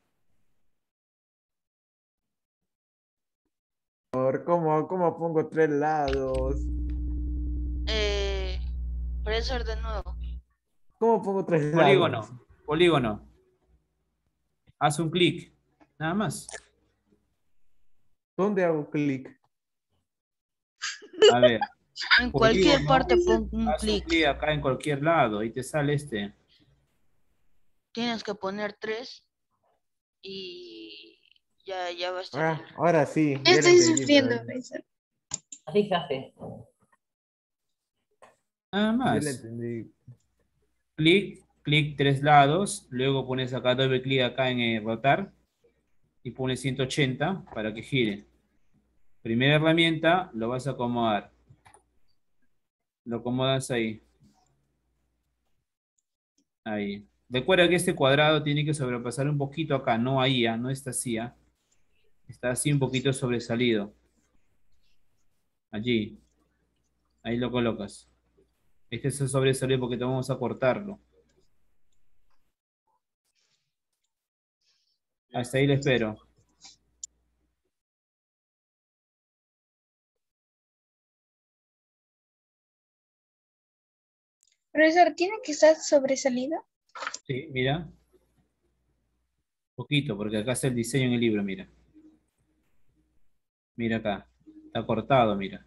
¿Cómo, cómo pongo tres lados? Eh, profesor, de nuevo. ¿Cómo pongo tres lados? Polígono. Polígono. Haz un clic. Nada más. ¿Dónde hago clic? A ver. En cualquier Polígono. parte pon un Haz un clic. clic acá en cualquier lado y te sale este. Tienes que poner tres y ya, ya va a estar. Ah, ahora sí. Yo ya lo estoy entendí, sufriendo, pero- profesor. Así se hace. Nada Ya lo más. entendí. Clic, clic tres lados. Luego pones acá doble clic acá en eh, rotar. Y pones ciento ochenta para que gire. Primera herramienta, lo vas a acomodar. Lo acomodas ahí. Ahí. Recuerda que este cuadrado tiene que sobrepasar un poquito acá, no ahí, ¿ah? No está así, ¿ah? Está así un poquito sobresalido. Allí. Ahí lo colocas. Este es el sobresalido porque te vamos a cortarlo. Hasta ahí le espero. Profesor, ¿tiene que estar sobresalido? Sí, mira. Poquito, porque acá está el diseño en el libro, mira. Mira acá. Está cortado, mira.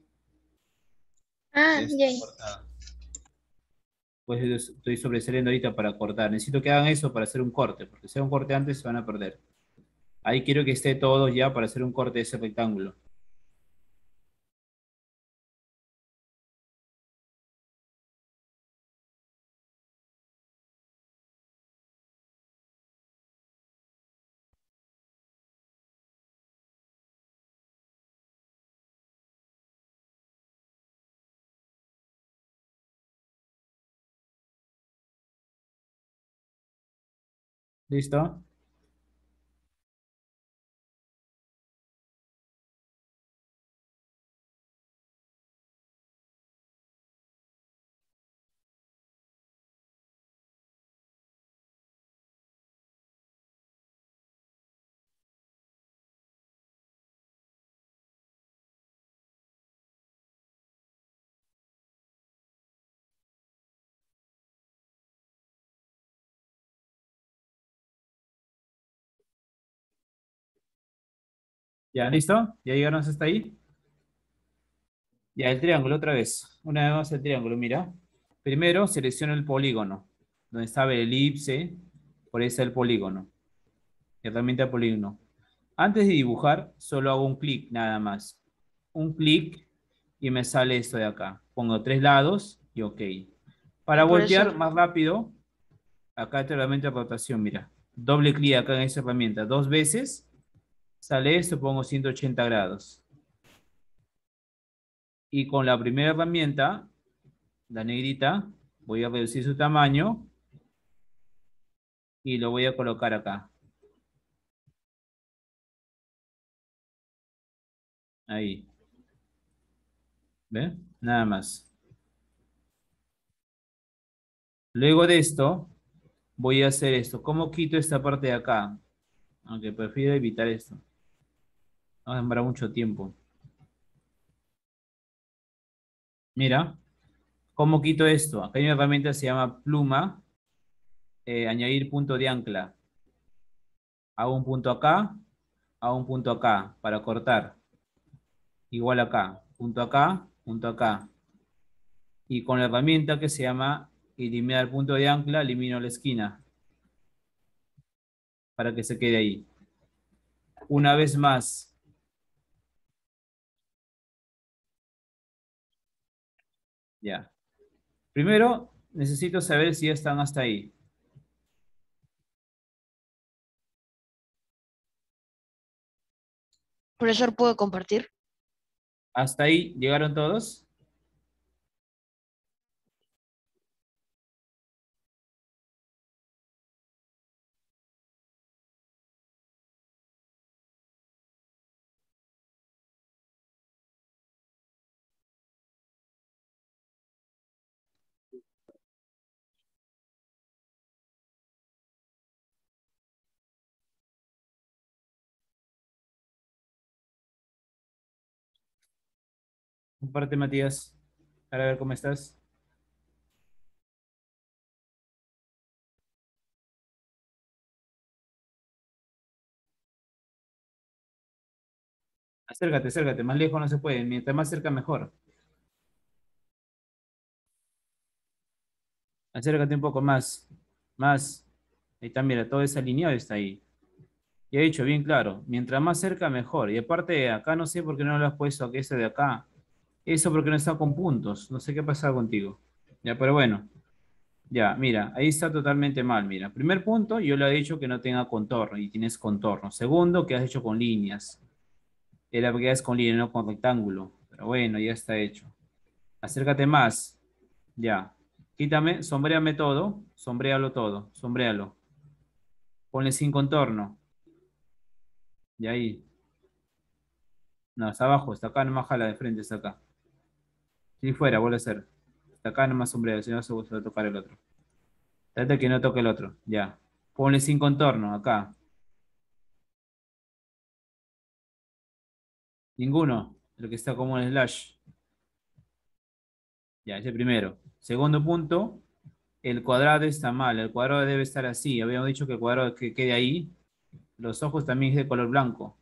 Ah, Ya está ya. cortado. Pues yo estoy sobresaliendo ahorita para cortar. Necesito que hagan eso para hacer un corte, porque si hago un corte antes se van a perder. Ahí quiero que esté todo ya para hacer un corte de ese rectángulo. ¿Listo? ¿Ya listo? ¿Ya llegaron hasta ahí? Ya, el triángulo otra vez. Una vez más el triángulo, mira. Primero selecciono el polígono. Donde estaba el elipse, por ahí está el polígono. Herramienta polígono. Antes de dibujar, solo hago un clic nada más. Un clic y me sale esto de acá. Pongo tres lados y OK. Para voltear Profesor, más rápido, acá está la herramienta de rotación, mira. Doble clic acá en esa herramienta. Dos veces, sale esto, pongo ciento ochenta grados. Y con la primera herramienta, la negrita, voy a reducir su tamaño y lo voy a colocar acá. Ahí. ¿Ven? Nada más. Luego de esto, voy a hacer esto. ¿Cómo quito esta parte de acá? Aunque prefiero evitar esto. No demorar mucho tiempo. Mira, ¿cómo quito esto? Acá hay una herramienta que se llama pluma. Eh, añadir punto de ancla. Hago un punto acá, hago un punto acá para cortar. Igual acá, punto acá, punto acá. Y con la herramienta que se llama eliminar punto de ancla, elimino la esquina para que se quede ahí. Una vez más. Ya. Primero, necesito saber si ya están hasta ahí. profesor, ¿puedo compartir? ¿Hasta ahí llegaron todos? Comparte, Matías, para ver cómo estás. Acércate, acércate. Más lejos no se puede. Mientras más cerca, mejor. Acércate un poco más. Más. Ahí está, mira, todo desalineado está ahí. Y he dicho bien claro, mientras más cerca, mejor. Y aparte, acá no sé por qué no lo has puesto aquí, ese de acá. Eso porque no está con puntos. No sé qué pasa contigo. Ya, pero bueno. Ya, mira, ahí está totalmente mal. Mira, primer punto, yo le he dicho que no tenga contorno y tienes contorno. Segundo, que has hecho con líneas. Era porque es con línea, no con rectángulo. Pero bueno, ya está hecho. Acércate más. Ya. Quítame, sombréame todo. Sombréalo todo. Sombréalo. Ponle sin contorno. Y ahí. No, está abajo, está acá, nomás jala de frente, está acá. Si fuera, vuelve a hacer. Está acá nomás sombreado, si no se va a tocar el otro. Trata que no toque el otro. Ya. Ponle sin contorno, acá. Ninguno. El que está como en slash. Ya, ese primero. Segundo punto, el cuadrado está mal. El cuadrado debe estar así. Habíamos dicho que el cuadrado que quede ahí. Los ojos también es de color blanco.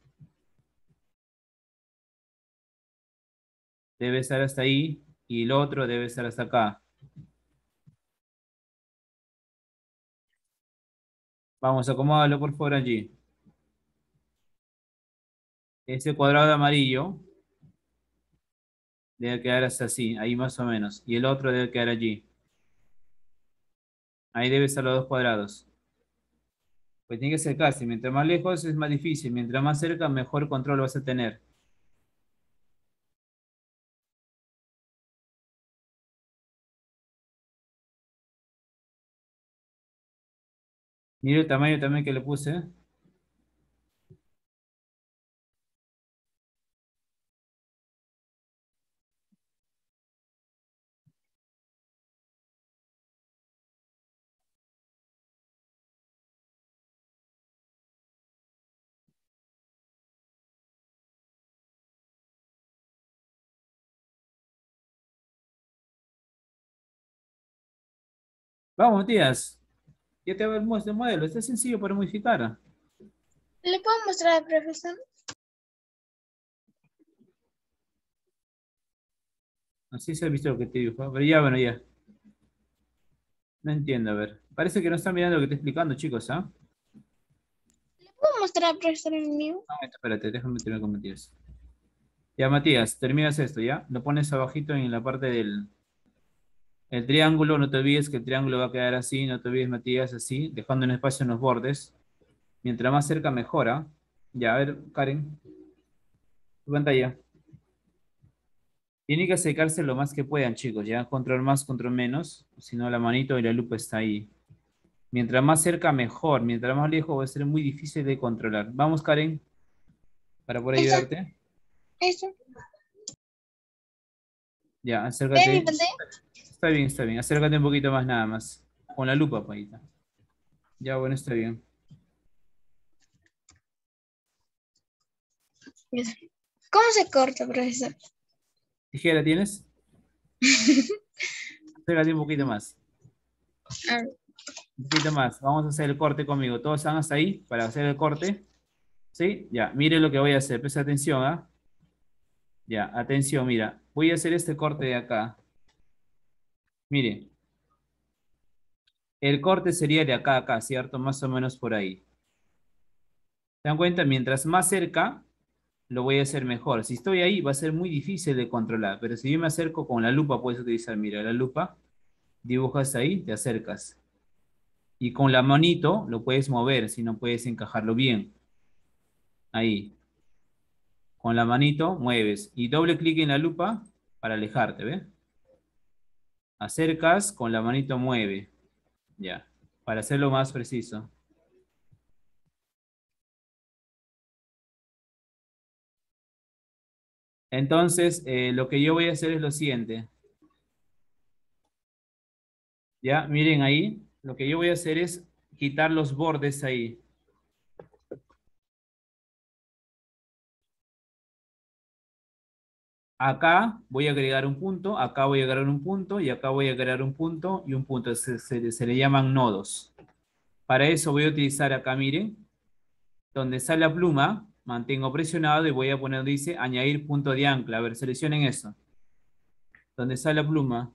Debe estar hasta ahí. Y el otro debe estar hasta acá. Vamos, acomódalo por favor allí. Ese cuadrado de amarillo debe quedar hasta así, ahí más o menos. Y el otro debe quedar allí. Ahí debe estar los dos cuadrados. Pues tiene que acercarse. Mientras más lejos es más difícil. Mientras más cerca, mejor control vas a tener. Mira el tamaño también que le puse. Vamos, Matías. Ya te voy a mostrar el modelo. Está sencillo para modificar. ¿Le puedo mostrar al profesor? Así se ha visto lo que te dijo. Pero ya, bueno, ya. No entiendo, a ver. Parece que no están mirando lo que estoy explicando, chicos, ¿ah? ¿Le puedo mostrar al profesor el mío? No, espérate, déjame terminar con Matías. Ya, Matías, terminas esto, ¿ya? Lo pones abajito en la parte del el triángulo. No te olvides que el triángulo va a quedar así. No te olvides, Matías, así, dejando un espacio en los bordes. Mientras más cerca, mejora. Ya, a ver, Karen, tu pantalla. Tiene que acercarse lo más que puedan, chicos, ¿ya? Control más, control menos. Si no, la manito y la lupa está ahí. Mientras más cerca, mejor. Mientras más lejos, va a ser muy difícil de controlar. Vamos, Karen, para poder Eso, ayudarte. eso. Ya, ¿Ve mi acércate. pantalla? Está bien, está bien. Acércate un poquito más nada más. Con la lupa, Paita. Ya, bueno, está bien. Eso. ¿Cómo se corta, profesor? ¿Tijera tienes? Acércate un poquito más. A ver. Un poquito más. Vamos a hacer el corte conmigo. Todos están hasta ahí para hacer el corte. ¿Sí? Ya, mire lo que voy a hacer. Presta atención, ¿ah? Ya, atención, mira. Voy a hacer este corte de acá. Mire. El corte sería de acá a acá, ¿cierto? Más o menos por ahí. ¿Se dan cuenta? Mientras más cerca, lo voy a hacer mejor. Si estoy ahí, va a ser muy difícil de controlar. Pero si yo me acerco con la lupa, puedes utilizar, mira, la lupa. Dibujas ahí, te acercas. Y con la manito lo puedes mover, si no puedes encajarlo bien. Ahí. Con la manito mueves. Y doble clic en la lupa para alejarte, ¿ves? Acercas, con la manito mueve. Ya. Para hacerlo más preciso. Entonces, eh, lo que yo voy a hacer es lo siguiente. Ya, miren ahí. Lo que yo voy a hacer es quitar los bordes ahí. Acá voy a agregar un punto, acá voy a agregar un punto, y acá voy a agregar un punto y un punto. Se, se- se le llaman nodos. Para eso voy a utilizar acá, miren, donde está la pluma, mantengo presionado y voy a poner, dice, añadir punto de ancla. A ver, seleccionen eso. Donde está la pluma.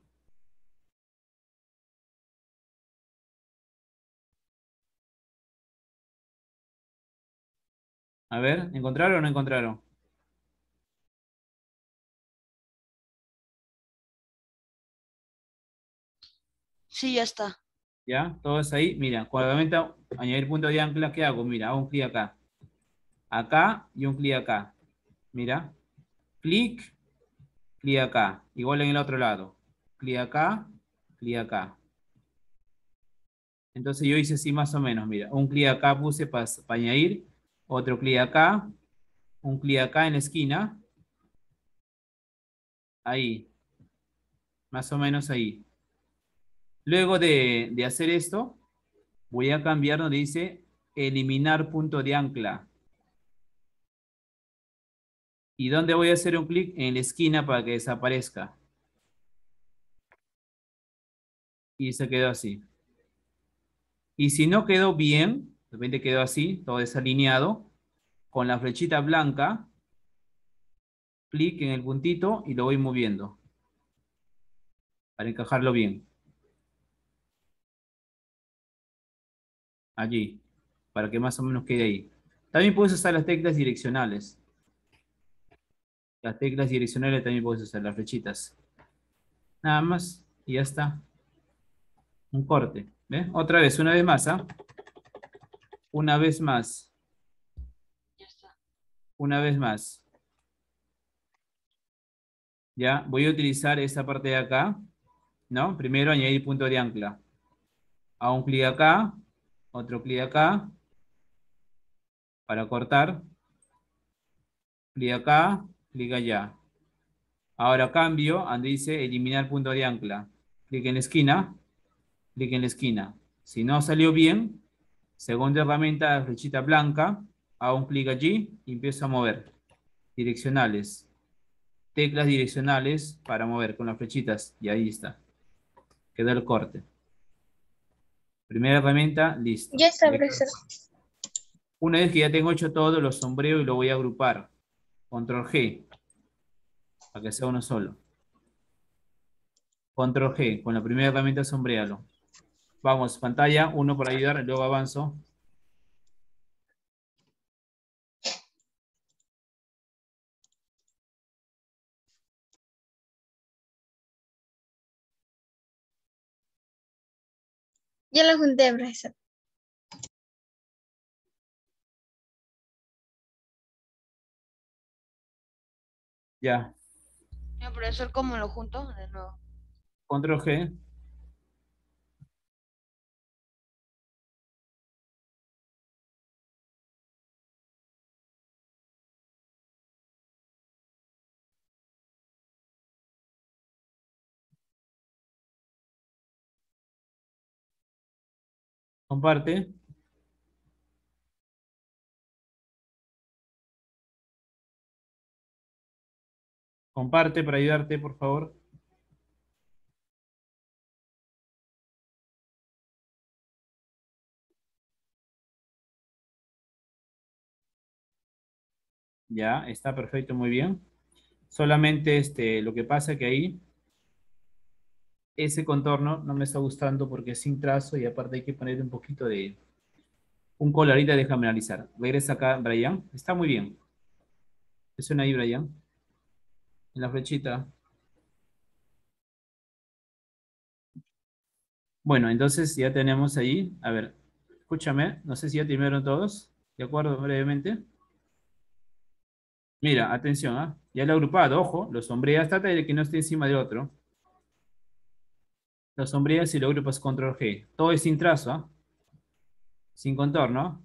A ver, ¿encontraron o no encontraron? Sí, ya está. ¿Ya? Todos ahí. Mira, cuando aumenta añadir punto de ancla, ¿qué hago? Mira, hago un clic acá. Acá y un clic acá. Mira. Clic, clic acá. Igual en el otro lado. Clic acá, clic acá. Entonces yo hice así más o menos, mira. Un clic acá puse para añadir. Otro clic acá. Un clic acá en la esquina. Ahí. Más o menos ahí. Luego de, de hacer esto, voy a cambiar donde dice eliminar punto de ancla. ¿Y dónde voy a hacer un clic? En la esquina para que desaparezca. Y se quedó así. Y si no quedó bien, de repente quedó así, todo desalineado, con la flechita blanca, clic en el puntito y lo voy moviendo para encajarlo bien. Allí, para que más o menos quede ahí. También puedes usar las teclas direccionales. Las teclas direccionales también puedes usar, las flechitas. Nada más y ya está. Un corte. ¿Ves? Otra vez, una vez más, ¿ah? Una vez más. Ya está. Una vez más. Ya, voy a utilizar esta parte de acá, ¿no? Primero añadir punto de ancla. Hago un clic acá, otro clic acá, para cortar. Clic acá, clic allá. Ahora cambio, donde dice eliminar punto de ancla. Clic en la esquina, clic en la esquina. Si no salió bien, segunda herramienta, flechita blanca, hago un clic allí y empiezo a mover. Direccionales. Teclas direccionales para mover con las flechitas. Y ahí está. Quedó el corte. Primera herramienta, listo. Ya está, Ya quedó. profesor. Una vez que ya tengo hecho todo, lo sombreo y lo voy a agrupar. Control G. Para que sea uno solo. Control G. Con la primera herramienta sombréalo. Vamos, pantalla, uno para ayudar, luego avanzo. Ya lo junté, profesor. Ya. Ya, profesor, ¿cómo lo junto? De nuevo. Control G. Comparte. Comparte para ayudarte, por favor. Ya, está perfecto, muy bien. Solamente este, lo que pasa es que ahí ese contorno no me está gustando porque es sin trazo y aparte hay que poner un poquito de un color. Ahorita déjame analizar. Regresa acá, Brian. Está muy bien. ¿Te suena ahí, Brian? En la flechita. Bueno, entonces ya tenemos ahí. A ver, escúchame. No sé si ya terminaron todos. ¿De acuerdo? Brevemente. Mira, atención, ¿ah? Ya lo he agrupado, ojo. Lo sombreas, trata de que no esté encima de otro. Lo sombreas y lo agrupas control G. Todo es sin trazo, ¿ah? Sin contorno.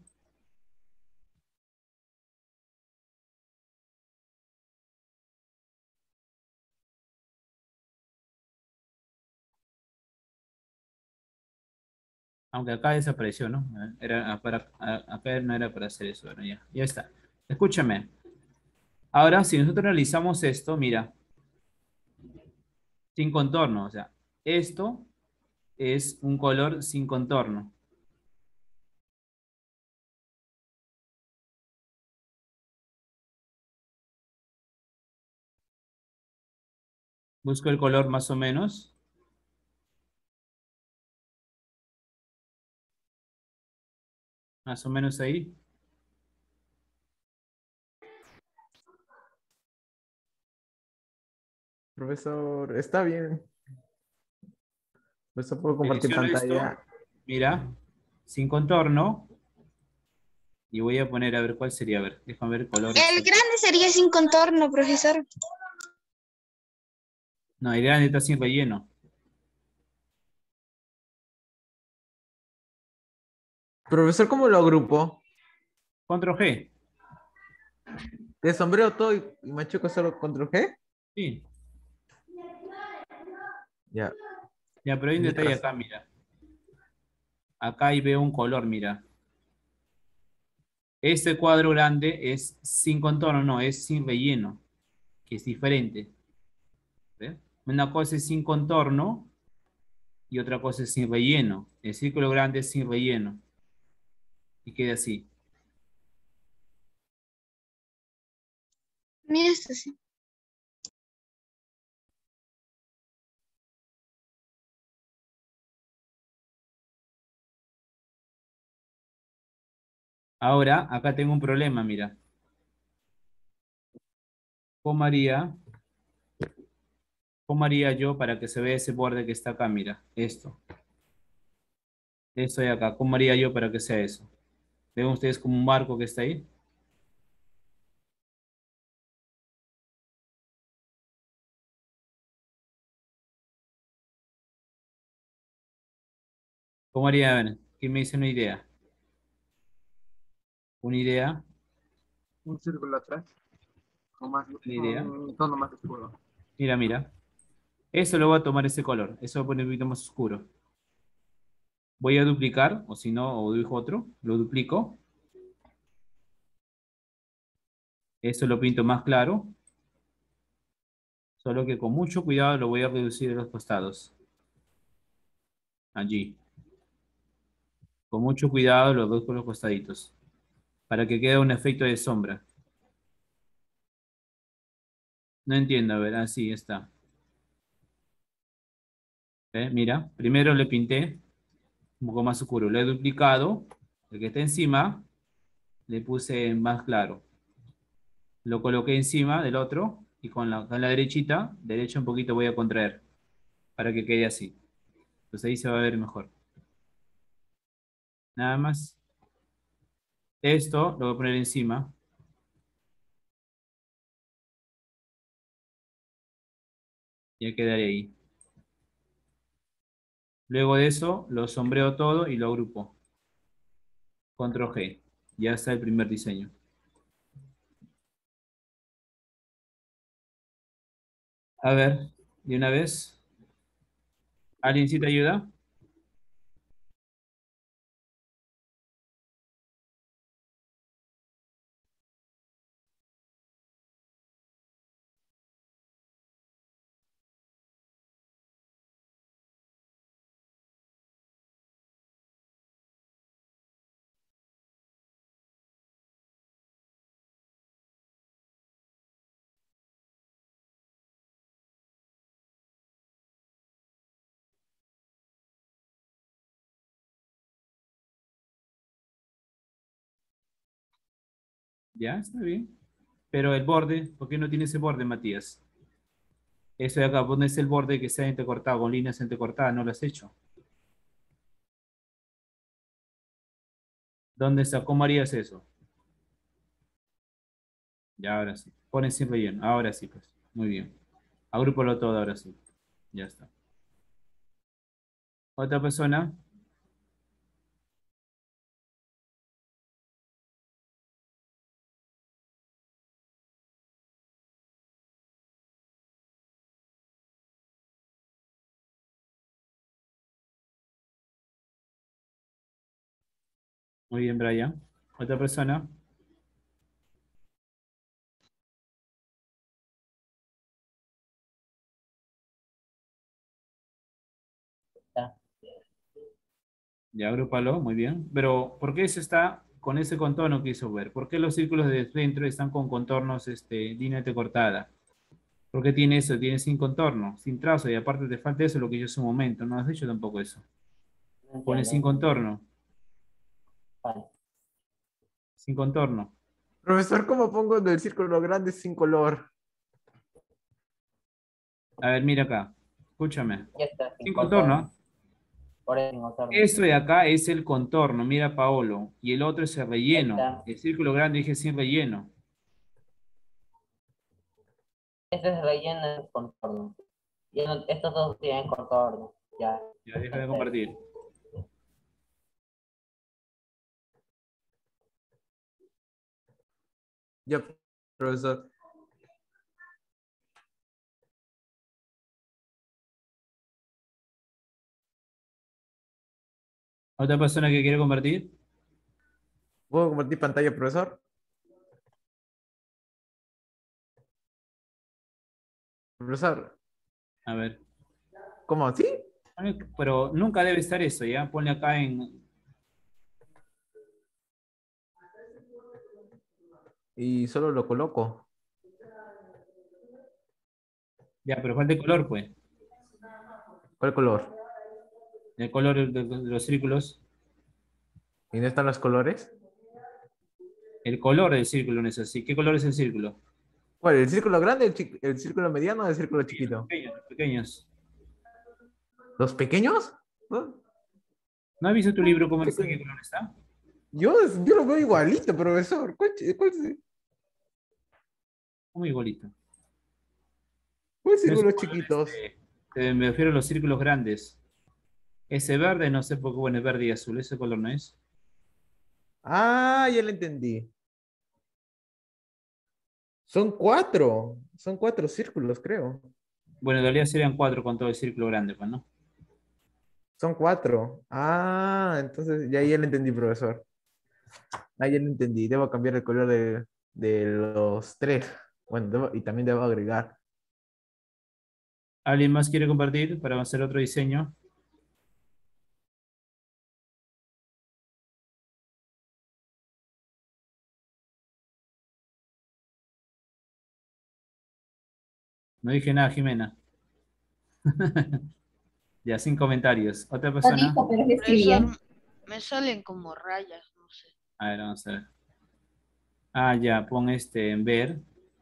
Aunque acá desapareció, ¿no? Era para, acá no era para hacer eso. Bueno, ya, ya está. Escúchame. Ahora, si nosotros realizamos esto, mira. Sin contorno, o sea, esto es un color sin contorno. Busco el color más o menos. Más o menos ahí. Profesor, está bien. Profesor, puedo compartir Selecciono esto. pantalla. Mira, sin contorno. Y voy a poner, a ver, ¿cuál sería? A ver, déjame ver el color. El grande sería sin contorno, profesor. No, el grande está sin relleno. Profesor, ¿cómo lo agrupo? Control G. ¿De sombrero todo y y machuco solo control G? Sí. Ya. Ya, pero hay un detalle Mientras- acá, mira. Acá ahí veo un color, mira. Este cuadro grande es sin contorno, no, es sin relleno. que es diferente. ¿Ve? Una cosa es sin contorno y otra cosa es sin relleno. El círculo grande es sin relleno. Y queda así. Mira esto sí. Ahora, acá tengo un problema, mira. ¿Cómo haría, cómo haría yo para que se vea ese borde que está acá? Mira, esto. Esto de acá. ¿Cómo haría yo para que sea eso? ¿Ven ustedes como un marco que está ahí? ¿Cómo haría? A ver, ¿quién me dice una idea? ¿Una idea? Un círculo atrás, o más, ¿Una idea? un tono más oscuro. Mira, mira. Eso lo voy a tomar ese color. Eso lo voy a poner un poquito más oscuro. Voy a duplicar, o si no, o dibujo otro. Lo duplico. Eso lo pinto más claro. Solo que con mucho cuidado lo voy a reducir a los costados. Allí. Con mucho cuidado lo reduzco a los costaditos. Para que quede un efecto de sombra. No entiendo, a ver, así está. ¿Ve? Mira, primero le pinté un poco más oscuro. Lo he duplicado. El que está encima, le puse más claro. Lo coloqué encima del otro y con la, con la derechita, derecha un poquito voy a contraer para que quede así. Entonces ahí se va a ver mejor. Nada más. Esto lo voy a poner encima. Ya quedaré ahí. Luego de eso, lo sombreo todo y lo agrupo. Control G. Ya está el primer diseño. A ver, de una vez. ¿Alguien sí te ayuda? Ya, está bien. Pero el borde, ¿por qué no tiene ese borde, Matías? Eso de acá, pones el borde que sea entrecortado, con líneas entrecortadas, ¿no lo has hecho? ¿Dónde está? ¿Cómo harías eso? Ya, ahora sí. Pones sin relleno. Ahora sí, pues. Muy bien. Agrúpalo todo, ahora sí. Ya está. ¿Otra persona? Muy bien, Brian. ¿Otra persona? Ya. Ya, agrúpalo. Muy bien. Pero, ¿por qué ese está con ese contorno que hizo ver? ¿Por qué los círculos de dentro están con contornos, este, línea entrecortada? ¿Por qué tiene eso? Tiene sin contorno, sin trazo, y aparte te falta eso, lo que yo hace un momento. No has hecho tampoco eso. No Pone sin entiendo. contorno. Vale. Sin contorno. Profesor, ¿cómo pongo el círculo grande sin color? A ver, mira acá. Escúchame. Ya está, Sin sin contorno. contorno. ¿Ah? Por eso sin contorno. Esto de acá es el contorno, mira Paolo. Y el otro es el Ahí relleno. está. El círculo grande dije sin relleno. Este es relleno de contorno. Y no- estos dos tienen contorno. Ya. Ya, deja de compartir. Ya, profesor. ¿Otra persona que quiere compartir? ¿Puedo compartir pantalla, profesor? Profesor, A ver. ¿cómo así? Pero nunca debe estar eso, ¿ya? Ponle acá en... Y solo lo coloco. Ya, pero falta el color, pues. ¿Cuál color? El color de, de los círculos. ¿Y no están los colores? El color del círculo no es así. ¿Qué color es el círculo? ¿Cuál? ¿El círculo grande, el, chi- el círculo mediano o el círculo chiquito? Pequeños, pequeños. ¿Los pequeños? ¿No? ¿No has visto tu libro cómo está? Pequeño. ¿Qué color está? Yo, yo lo veo igualito, profesor. ¿Cuál, chi- cuál, ci- Muy igualito. cuál No es un círculos color, chiquitos? este, eh, me refiero a los círculos grandes. Ese verde, no sé por qué, bueno, es verde y azul. Ese color no es. Ah, ya lo entendí. Son cuatro. Son cuatro círculos, creo. Bueno, en realidad serían cuatro con todo el círculo grande, pues, ¿no? Son cuatro. Ah, entonces ya, ya lo entendí, profesor. Ah, ya lo entendí. Debo cambiar el color de, de los tres. Bueno, debo- y también debo agregar. ¿Alguien más quiere compartir para hacer otro diseño? No dije nada, Jimena. Ya, sin comentarios. ¿Otra Lo persona? dijo, pero es Profesor, escribiendo. me salen como rayas, no sé. A ver, vamos a ver. Ah, ya, pon este en ver.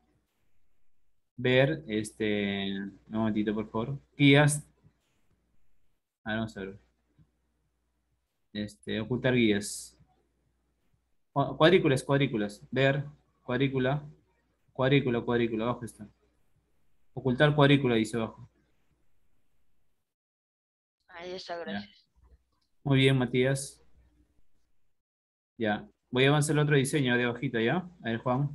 Ver, este... Un momentito, por favor. Guías. A ver, vamos a ver. Este, ocultar guías. Oh, cuadrículas, cuadrículas. Ver, cuadrícula, cuadrícula, cuadrícula. Abajo está. Ocultar cuadrícula, dice abajo. Ahí está, Ya. gracias. Muy bien, Matías. Ya. Voy a avanzar el otro diseño de hojita, ¿ya? A ver, Juan.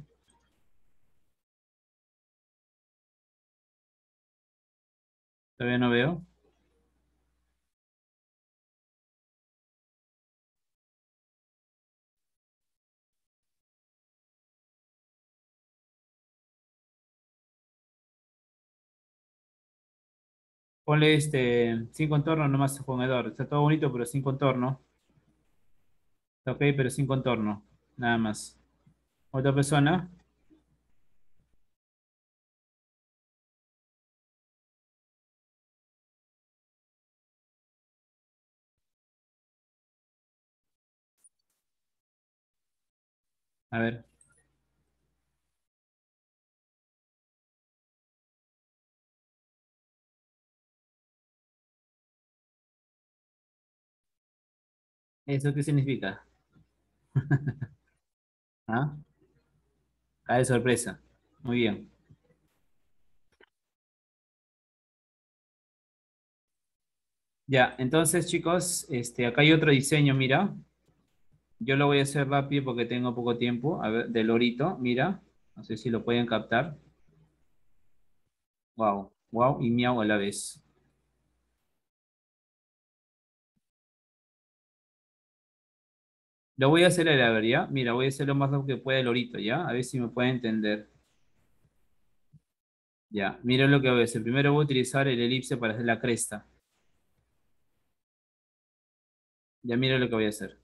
Todavía no veo. Ponle este, sin contorno nomás, Juan Eduardo. Está todo bonito, pero sin contorno. Está ok, pero sin contorno. Nada más. Otra persona. A ver. ¿Eso qué significa? ¿Ah? Cae de sorpresa. Muy bien. Ya, entonces, chicos, este, acá hay otro diseño, mira. Yo lo voy a hacer rápido porque tengo poco tiempo. A ver, del lorito, mira. No sé si lo pueden captar. Wow, wow y miau a la vez. Lo voy a hacer a ver, ¿ya? Mira, voy a hacer lo más rápido que pueda el lorito, ¿ya? A ver si me puede entender. Ya, mira lo que voy a hacer. Primero voy a utilizar el elipse para hacer la cresta. Ya mira lo que voy a hacer.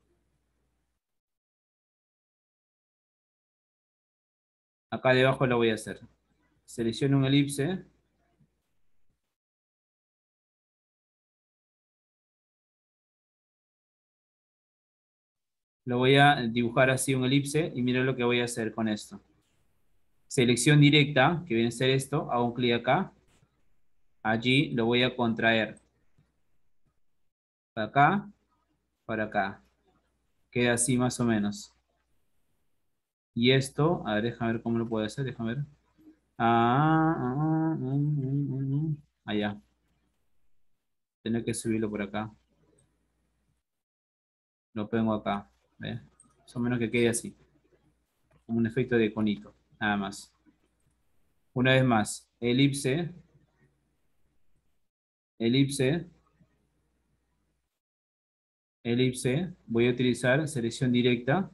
Acá debajo lo voy a hacer. Selecciono un elipse. Lo voy a dibujar así un elipse y mira lo que voy a hacer con esto. Selección directa, que viene a ser esto, hago un clic acá. Allí lo voy a contraer. Para acá, para acá. Queda así más o menos. Y esto, a ver, déjame ver cómo lo puedo hacer, déjame ver. Ah, ah, mm, mm, mm, mm. Allá. Tengo que subirlo por acá. Lo pongo acá. ¿Ve? Más o menos que quede así. Como un efecto de conito. Nada más. Una vez más. Elipse. Elipse. Elipse. Voy a utilizar selección directa.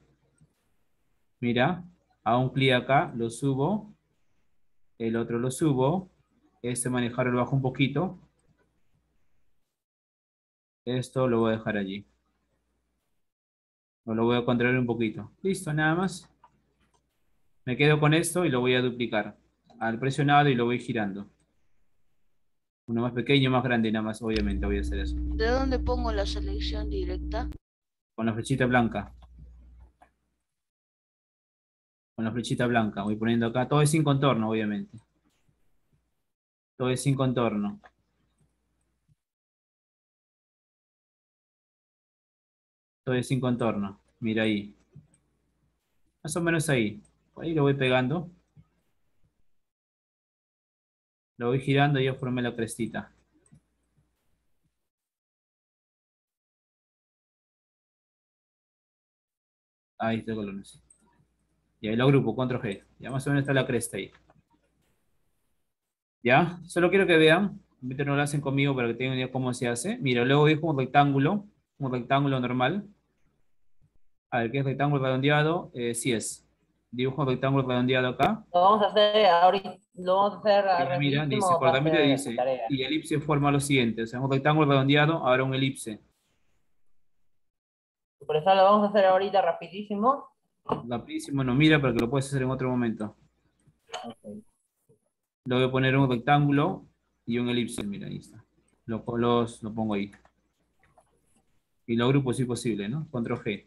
Mira. Hago un clic acá. Lo subo. El otro lo subo. Este manejar lo bajo un poquito. Esto lo voy a dejar allí. O lo voy a contraer un poquito. Listo, nada más. Me quedo con esto y lo voy a duplicar. Al presionado y lo voy girando. Uno más pequeño, más grande, nada más, obviamente voy a hacer eso. ¿De dónde pongo la selección directa? Con la flechita blanca. Con la flechita blanca. Voy poniendo acá. Todo es sin contorno, obviamente. Todo es sin contorno. Todo es sin contorno. Mira ahí. Más o menos ahí. Por ahí lo voy pegando. Lo voy girando y ya formé la crestita. Ahí está el color. Y ahí lo agrupo, control G. Ya más o menos está la cresta ahí. ¿Ya? Solo quiero que vean. Ahorita no lo hacen conmigo para que tengan idea cómo se hace. Mira, luego dijo un rectángulo. Un rectángulo normal. A ver, ¿qué es rectángulo redondeado? Eh, sí es. Dibujo un rectángulo redondeado acá. Lo vamos a hacer ahorita, lo vamos a hacer Mira, mira, rapidísimo, dice, va a cortamente ser dice, tarea. y elipse forma lo siguiente. O sea, un rectángulo redondeado, ahora un elipse. Por eso lo vamos a hacer ahorita rapidísimo. Rapidísimo, no mira, porque lo puedes hacer en otro momento. Okay. Le voy a poner un rectángulo y un elipse, mira, ahí está. Lo, los, lo pongo ahí. Y lo agrupo si posible, ¿no? Control G.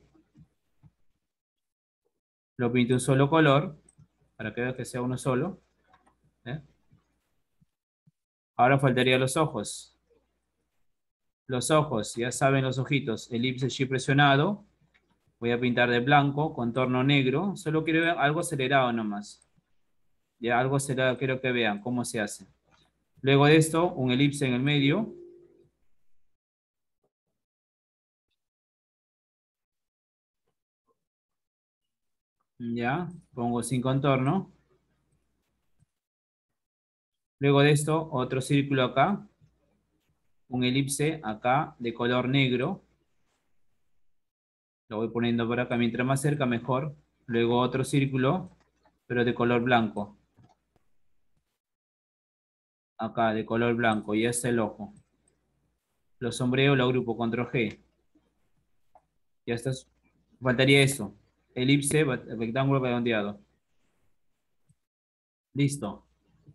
Lo pinto un solo color, para que veas que sea uno solo. ¿Eh? Ahora faltaría los ojos. Los ojos, ya saben los ojitos, elipse Shift presionado. Voy a pintar de blanco, contorno negro. Solo quiero ver algo acelerado nomás. Ya algo acelerado, quiero que vean cómo se hace. Luego de esto, un elipse en el medio. Ya, pongo sin contorno. Luego de esto, otro círculo acá. Un elipse acá de color negro. Lo voy poniendo por acá. Mientras más cerca, mejor. Luego otro círculo, pero de color blanco. Acá, de color blanco. Y este es el ojo. Lo sombreo, lo agrupo, control G. Ya está. Faltaría eso. Elipse, rectángulo redondeado. Listo.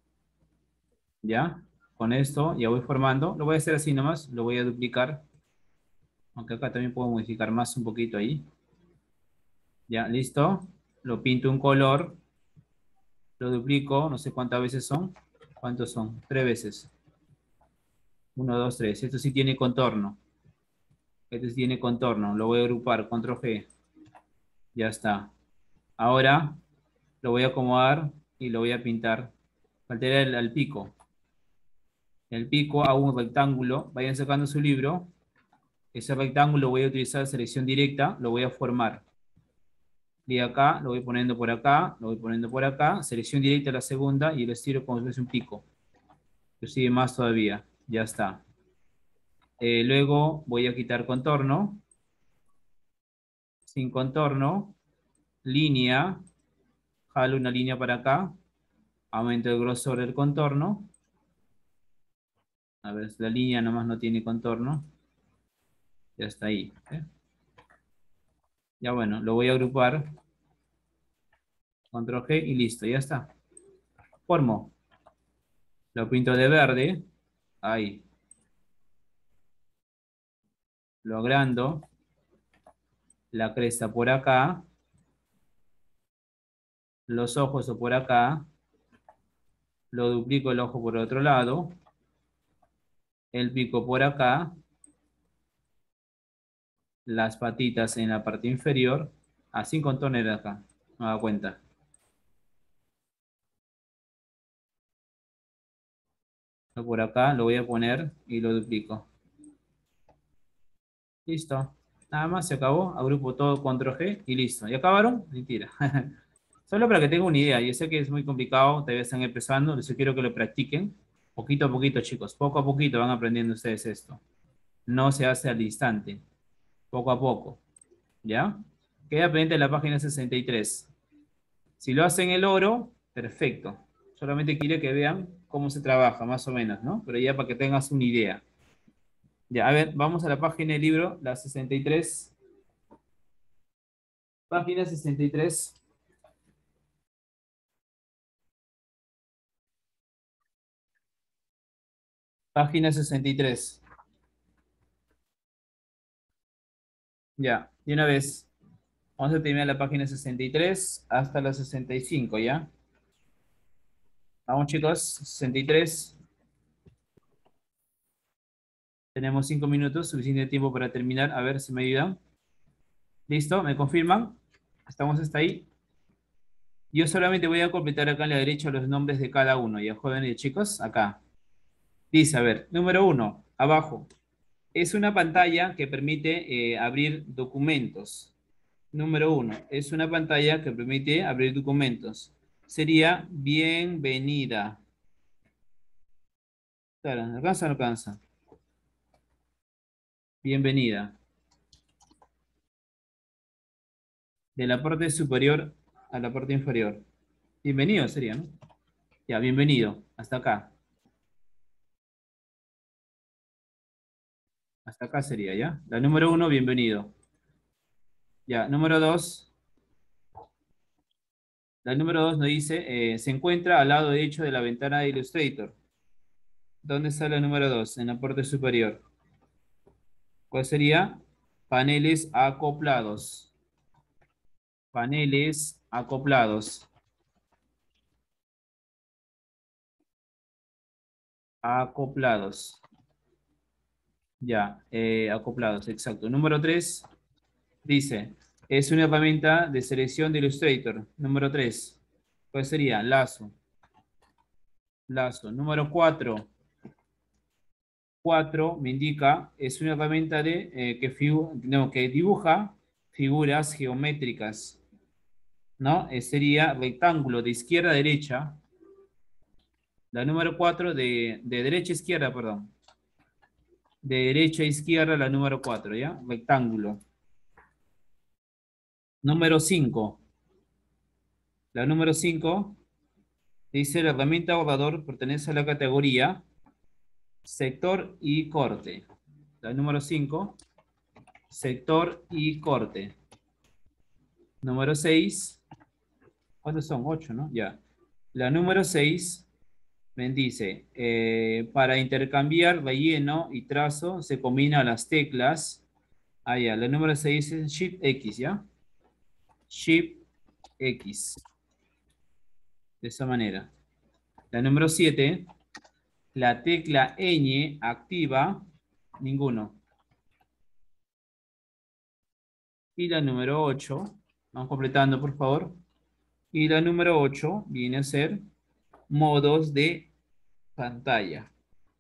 ¿Ya? Con esto ya voy formando. Lo voy a hacer así nomás. Lo voy a duplicar. Aunque acá también puedo modificar más un poquito ahí. Ya, listo. Lo pinto un color. Lo duplico. No sé cuántas veces son. ¿Cuántos son? Tres veces. Uno, dos, tres. Esto sí tiene contorno. Este sí tiene contorno. Lo voy a agrupar. Control G. Ya está. Ahora lo voy a acomodar y lo voy a pintar. Faltaría el, el pico. El pico hago un rectángulo. Vayan sacando su libro. Ese rectángulo voy a utilizar selección directa. Lo voy a formar. Y acá, lo voy poniendo por acá, lo voy poniendo por acá, selección directa a la segunda y lo estiro como si fuese un pico. Yo sigue más todavía, ya está. Eh, luego voy a quitar contorno, sin contorno, línea, jalo una línea para acá, aumento el grosor del contorno. A ver, la línea nomás no tiene contorno. Ya está ahí. ¿eh? Ya bueno, lo voy a agrupar. Control G y listo, ya está. Formo. Lo pinto de verde. Ahí. Lo agrando. La cresta por acá. Los ojos o por acá. Lo duplico el ojo por el otro lado. El pico por acá. Las patitas en la parte inferior. Así con tonel acá. Me da cuenta. Por acá lo voy a poner y lo duplico. Listo. Nada más se acabó. Agrupo todo control G y listo. ¿Y acabaron? Mentira. Solo para que tengan una idea. Yo sé que es muy complicado. Todavía están empezando. Yo quiero que lo practiquen. Poquito a poquito, chicos. Poco a poquito van aprendiendo ustedes esto. No se hace al instante. Poco a poco. ¿Ya? Queda pendiente la página sesenta y tres. Si lo hacen el oro, perfecto. Solamente quiero que vean cómo se trabaja, más o menos, ¿no? Pero ya para que tengas una idea. Ya, a ver, vamos a la página del libro, la sesenta y tres. Página sesenta y tres. Página sesenta y tres. Ya, de una vez. Vamos a terminar la página sesenta y tres hasta la sesenta y cinco, ¿ya? Vamos, chicos, sesenta y tres. Tenemos cinco minutos, suficiente tiempo para terminar. A ver si me ayudan. ¿Listo? ¿Me confirman? ¿Estamos hasta ahí? Yo solamente voy a completar acá a la derecha los nombres de cada uno, ¿ya, jóvenes y chicos? Acá. Dice, a ver, número uno, abajo. Es una pantalla que permite eh, abrir documentos. Número uno, es una pantalla que permite abrir documentos. Sería bienvenida. Claro, ¿alcanza o no alcanza? Bienvenida. De la parte superior a la parte inferior. Bienvenido sería, ¿no? Ya, bienvenido. Hasta acá. Hasta acá sería, ¿ya? La número uno, bienvenido. Ya, número dos. La número dos nos dice, eh, se encuentra al lado derecho de la ventana de Illustrator. ¿Dónde está la número dos? En la parte superior. ¿Cuál sería? Paneles acoplados. Paneles acoplados. Acoplados. Ya, eh, acoplados, exacto. Número tres dice, es una herramienta de selección de Illustrator. Número tres. ¿Cuál sería? Lazo. Lazo. Número cuatro. cuatro me indica, es una herramienta de, eh, que, figu no, que dibuja figuras geométricas, ¿no? Eh, sería rectángulo de izquierda a derecha. La número cuatro de, de derecha a izquierda, perdón. De derecha a izquierda la número cuatro, ¿ya? Rectángulo. Número cinco. La número cinco dice la herramienta borrador pertenece a la categoría sector y corte. La número cinco, sector y corte. Número seis, ¿cuántos son? ocho, ¿no? Ya. La número seis me dice, eh, para intercambiar relleno y trazo se combina las teclas. Ah, ya. La número seis es Shift X, ¿ya? Shift X. De esa manera. La número siete, la tecla ñ activa, ninguno. Y la número ocho, vamos completando por favor. Y la número ocho viene a ser modos de pantalla.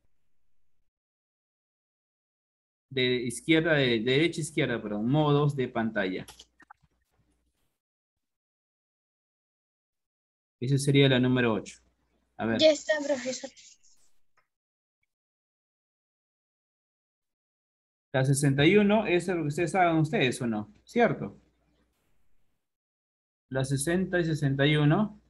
De izquierda, de, de derecha a izquierda, perdón, modos de pantalla. Esa sería la número ocho. A ver. Ya está, profesor. La sesenta y uno es lo que ustedes hagan ustedes, ¿o no? ¿Cierto? La sesenta y sesenta y uno.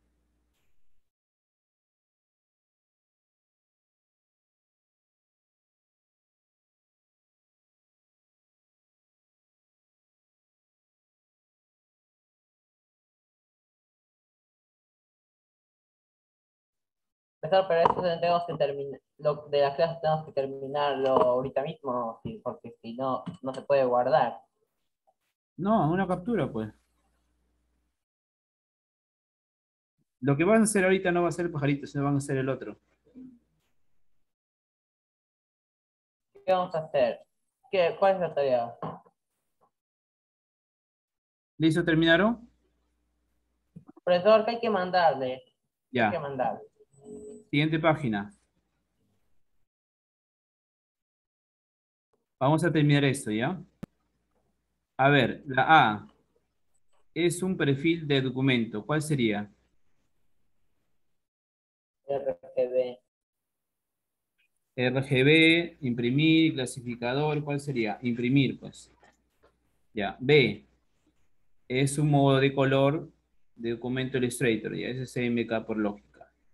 Profesor, pero eso tenemos que terminar, lo de las clases tenemos que terminarlo ahorita mismo, sí, porque si no, no se puede guardar. No, una captura, pues. Lo que van a hacer ahorita no va a ser el pajarito, sino van a hacer el otro. ¿Qué vamos a hacer? ¿Qué, ¿Cuál es la tarea? ¿Listo? ¿Terminaron? Profesor, ¿qué hay que mandarle? ¿Qué hay que Ya. mandarle? Siguiente página. Vamos a terminar esto, ¿ya? A ver, la A es un perfil de documento. ¿Cuál sería? R G B. R G B, imprimir, clasificador. ¿Cuál sería? Imprimir, pues. Ya. B es un modo de color de documento Illustrator. Ya, ese es C M K por lógica.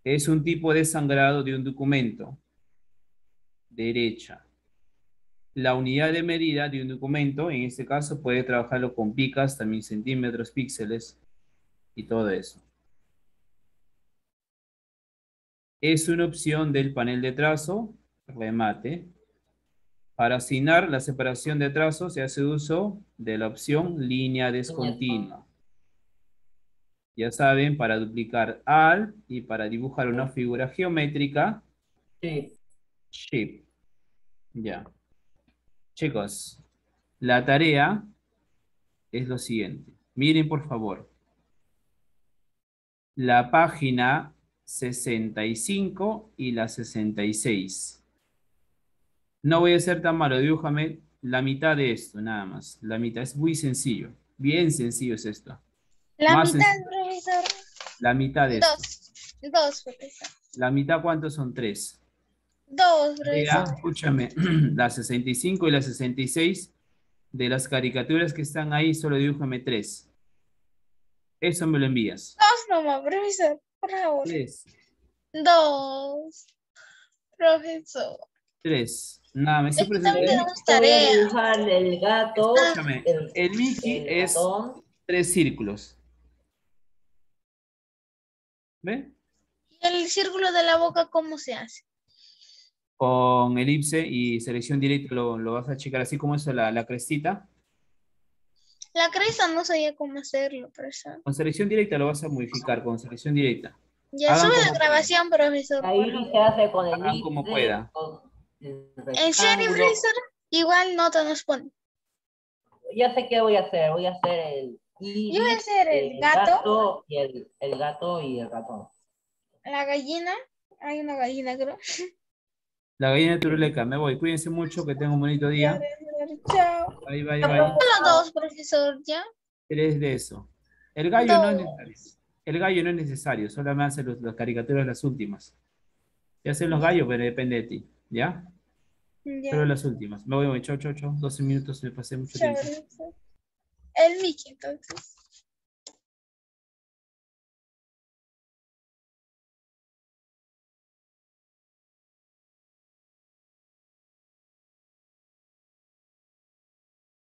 Es un tipo de sangrado de un documento. Derecha. La unidad de medida de un documento, en este caso, puede trabajarlo con picas, también centímetros, píxeles y todo eso. Es una opción del panel de trazo, remate. Para asignar la separación de trazos se hace uso de la opción línea descontinua. Ya saben, para duplicar al y para dibujar una figura geométrica, Sí. shift. Ya. Chicos, la tarea es lo siguiente. Miren, por favor. La página sesenta y cinco y la sesenta y seis. No voy a ser tan malo, dibújame la mitad de esto, nada más. La mitad es muy sencillo. Bien sencillo es esto. La Más mitad, sencillo. profesor. La mitad de esto. Dos. Dos, profesor. La mitad, ¿cuántos son? Tres. Dos, Vea, profesor. escúchame, la sesenta y cinco y la sesenta y seis, de las caricaturas que están ahí, solo dibújame tres. Eso me lo envías. Dos nomás, profesor. Por favor. Tres. Dos. Profesor. Tres. Nada, me Es que siempre... también el- tenemos Voy a tarea. dibujar el gato, Escúchame, el, el Mickey el es ratón. tres círculos. ¿Ve? ¿Y el círculo de la boca cómo se hace? Con elipse y selección directa lo, lo vas a checar así como eso, la, la crestita. La cresta no sabía cómo hacerlo, profesor. Con selección directa lo vas a modificar, con selección directa. Ya Hagan sube la como grabación, profesor. Ahí por favor. se hace con el Hagan como elipse, pueda. con el ¿En serio, rectángulo. profesor? Igual nota nos pone. Ya sé qué voy a hacer. Voy a hacer el iris, Yo voy a hacer el gato. y el, el gato y el ratón. La gallina. Hay una gallina, creo. La gallina de Turuleca, me voy. Cuídense mucho, que tengan un bonito día. Chao. Bye, bye, bye. Solo dos, profesor, ¿ya? Tres de eso. El gallo no es Dos. necesario. El gallo no es necesario, solo me hacen los- las caricaturas las últimas. Se hacen los gallos, pero depende de ti, ¿ya? Ya. Solo las últimas. Me voy, me voy. Chau, chau, chau. doce minutos, me pasé mucho Chao, tiempo. profesor. El Mickey, entonces.